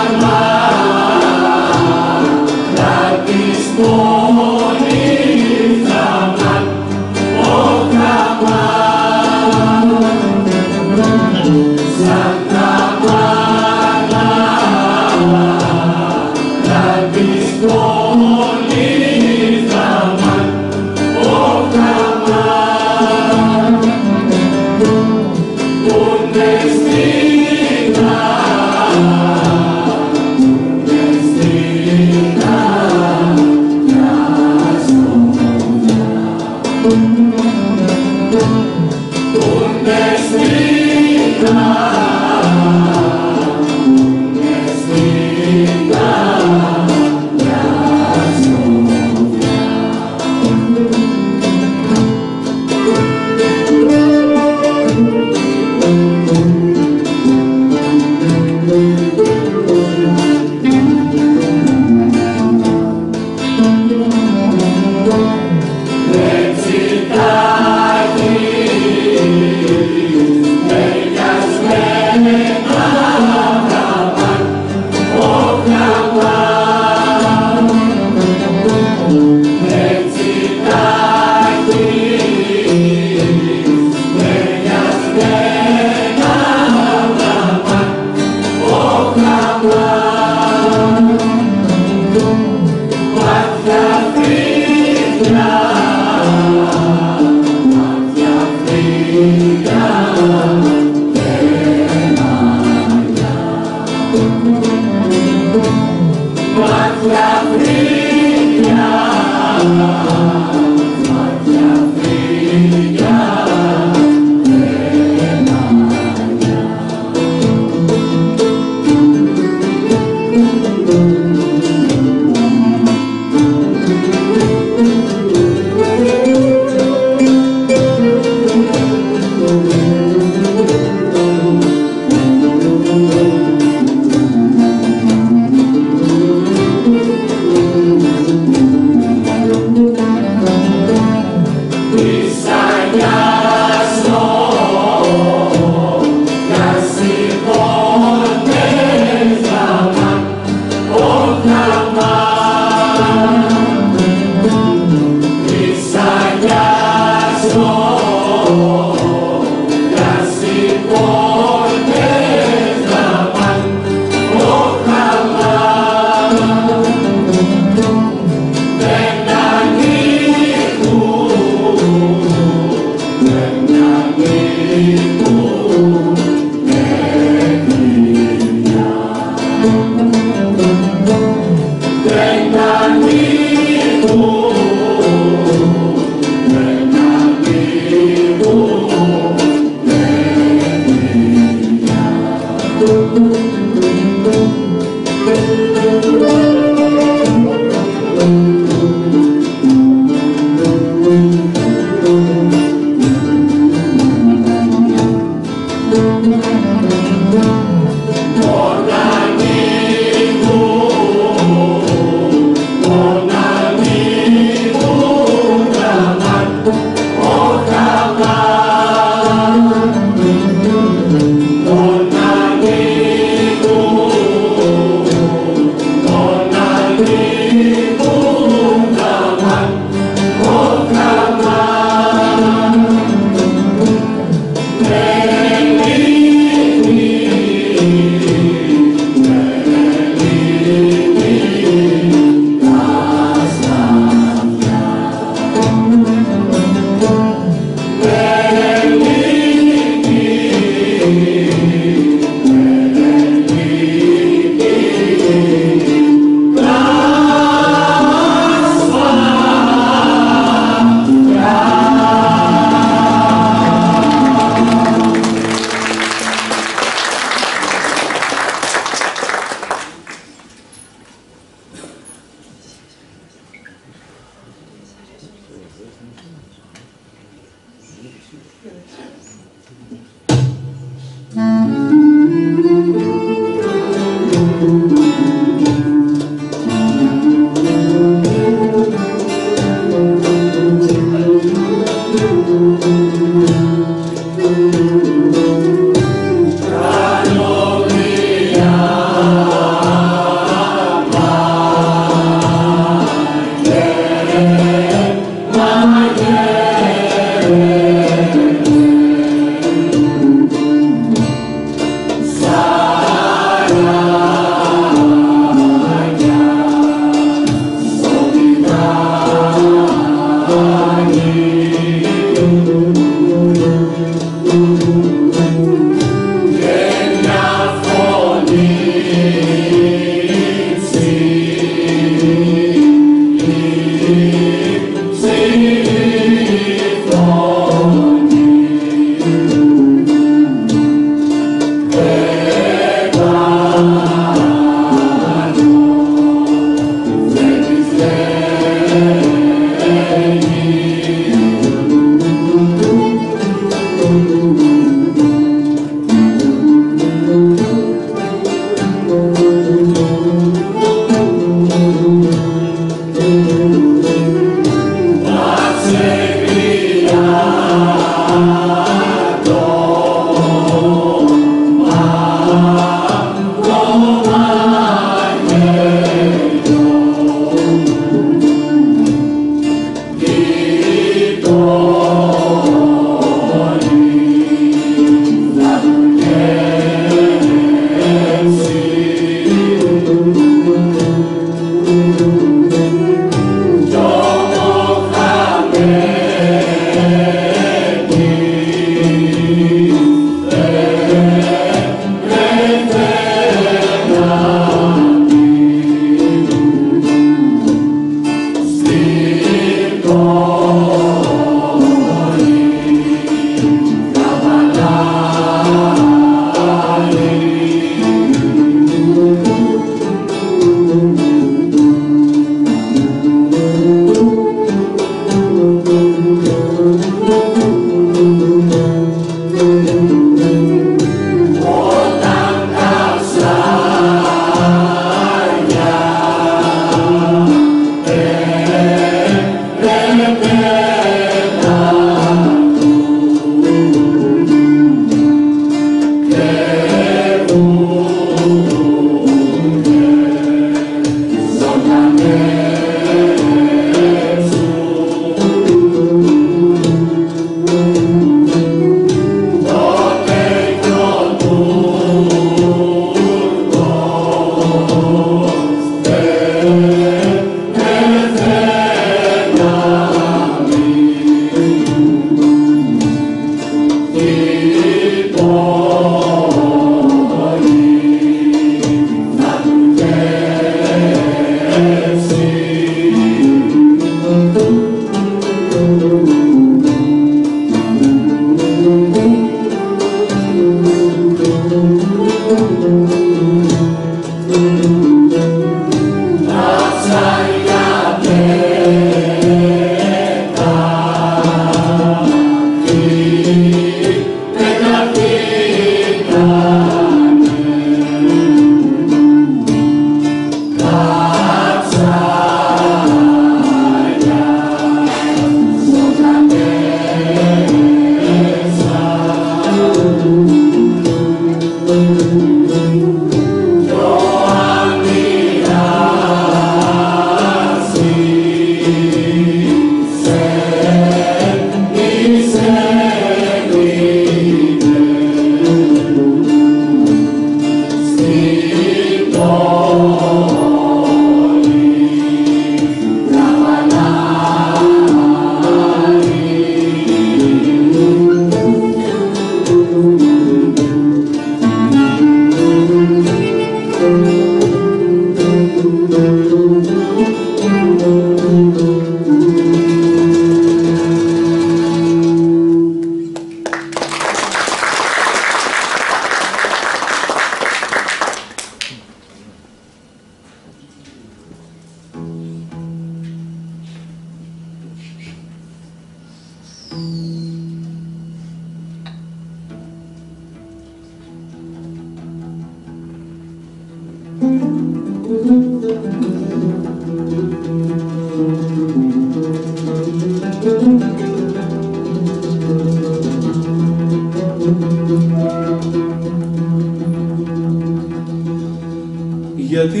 Speaker 4: Γιατί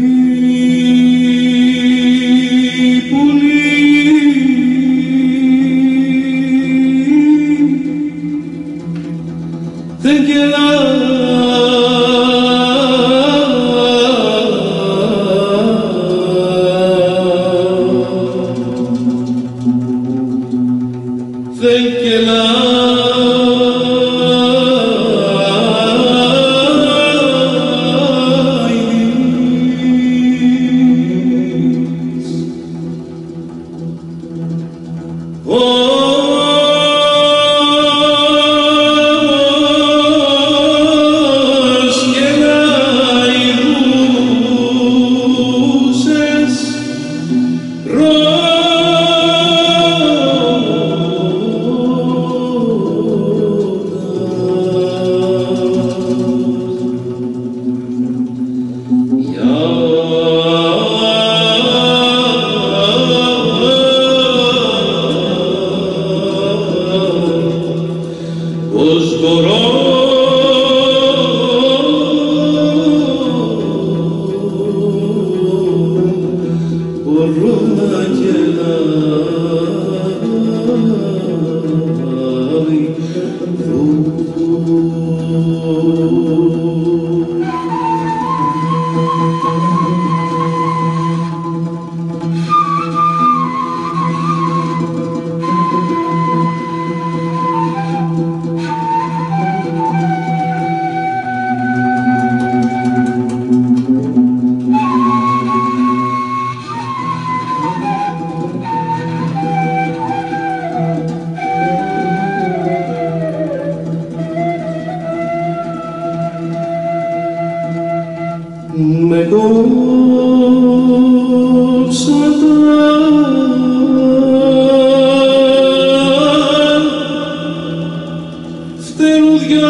Speaker 4: πουλί δεν κελά δεν κελά με κόψα τα φτερούδια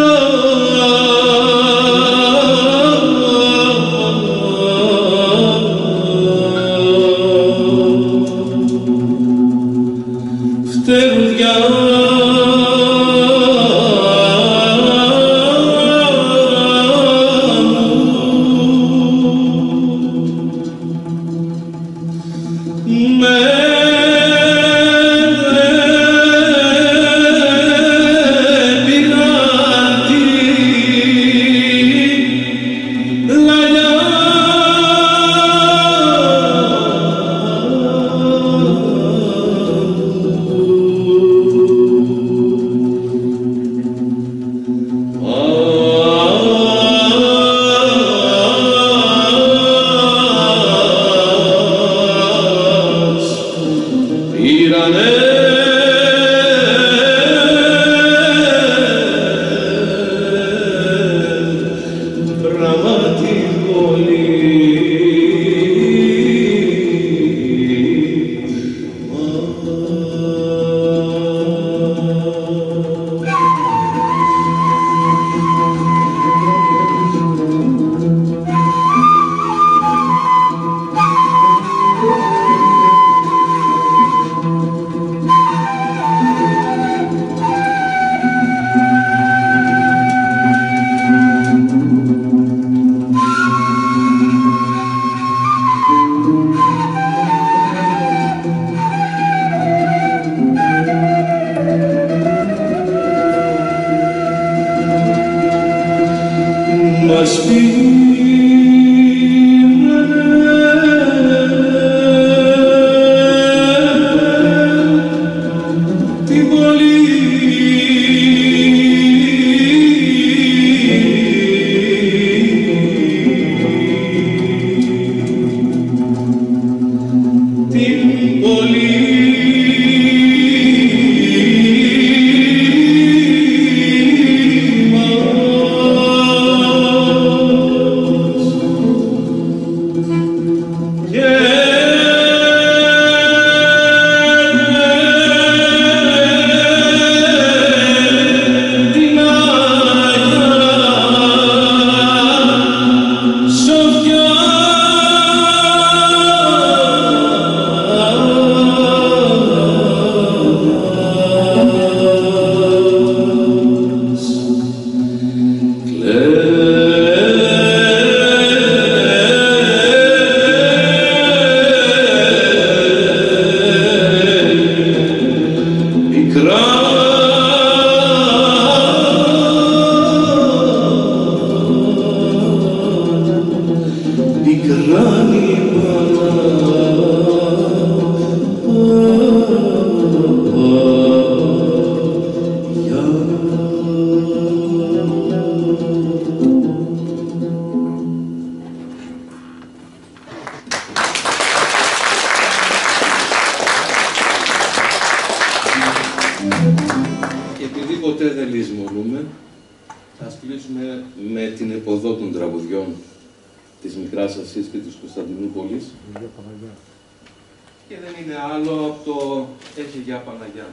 Speaker 5: συμφωνούμε. Ας κλείσουμε με την εποδό των τραγουδιών της Μικράς Ασίας και της Κωνσταντινούπολης. Και δεν είναι άλλο από το «Έχει για Παναγιά».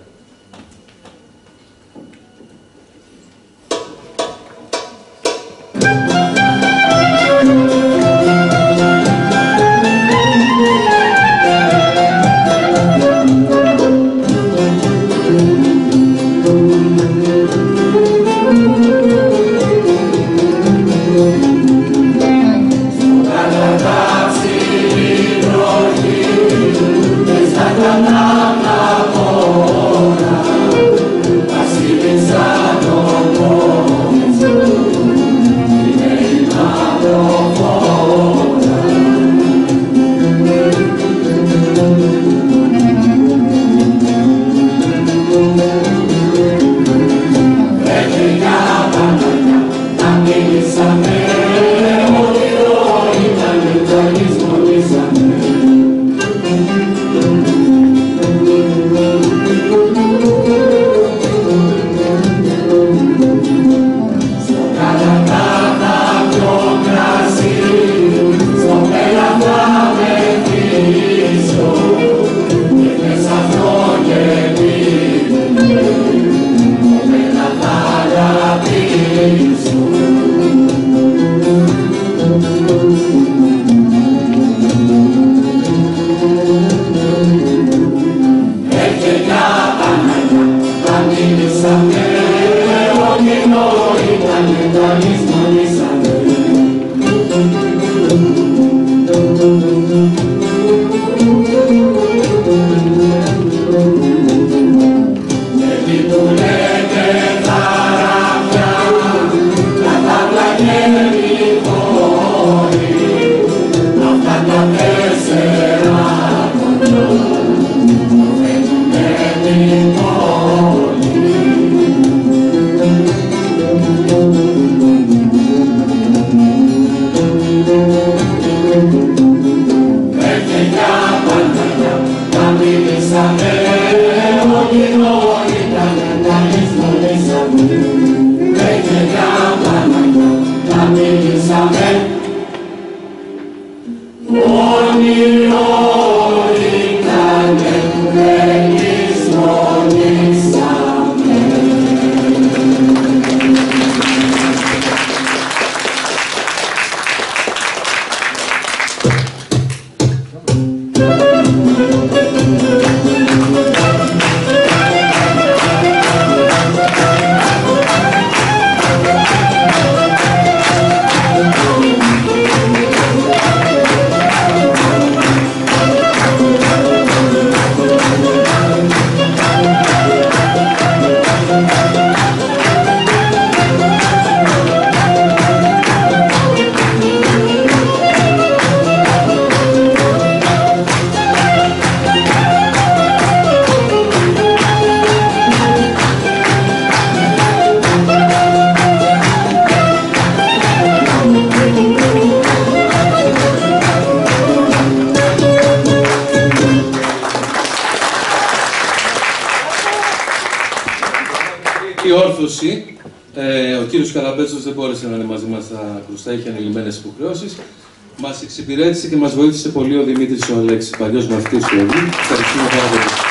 Speaker 5: Ο κύριος Καραμπέτσος δεν μπόρεσε να είναι μαζί μας στα κρουστά, είχε ανελημμένες υποχρεώσεις. Μας εξυπηρέτησε και μας βοήθησε πολύ ο Δημήτρης ο Αλέξης, παλιός μαθητής του Οδού. Ευχαριστούμε πάρα πολύ.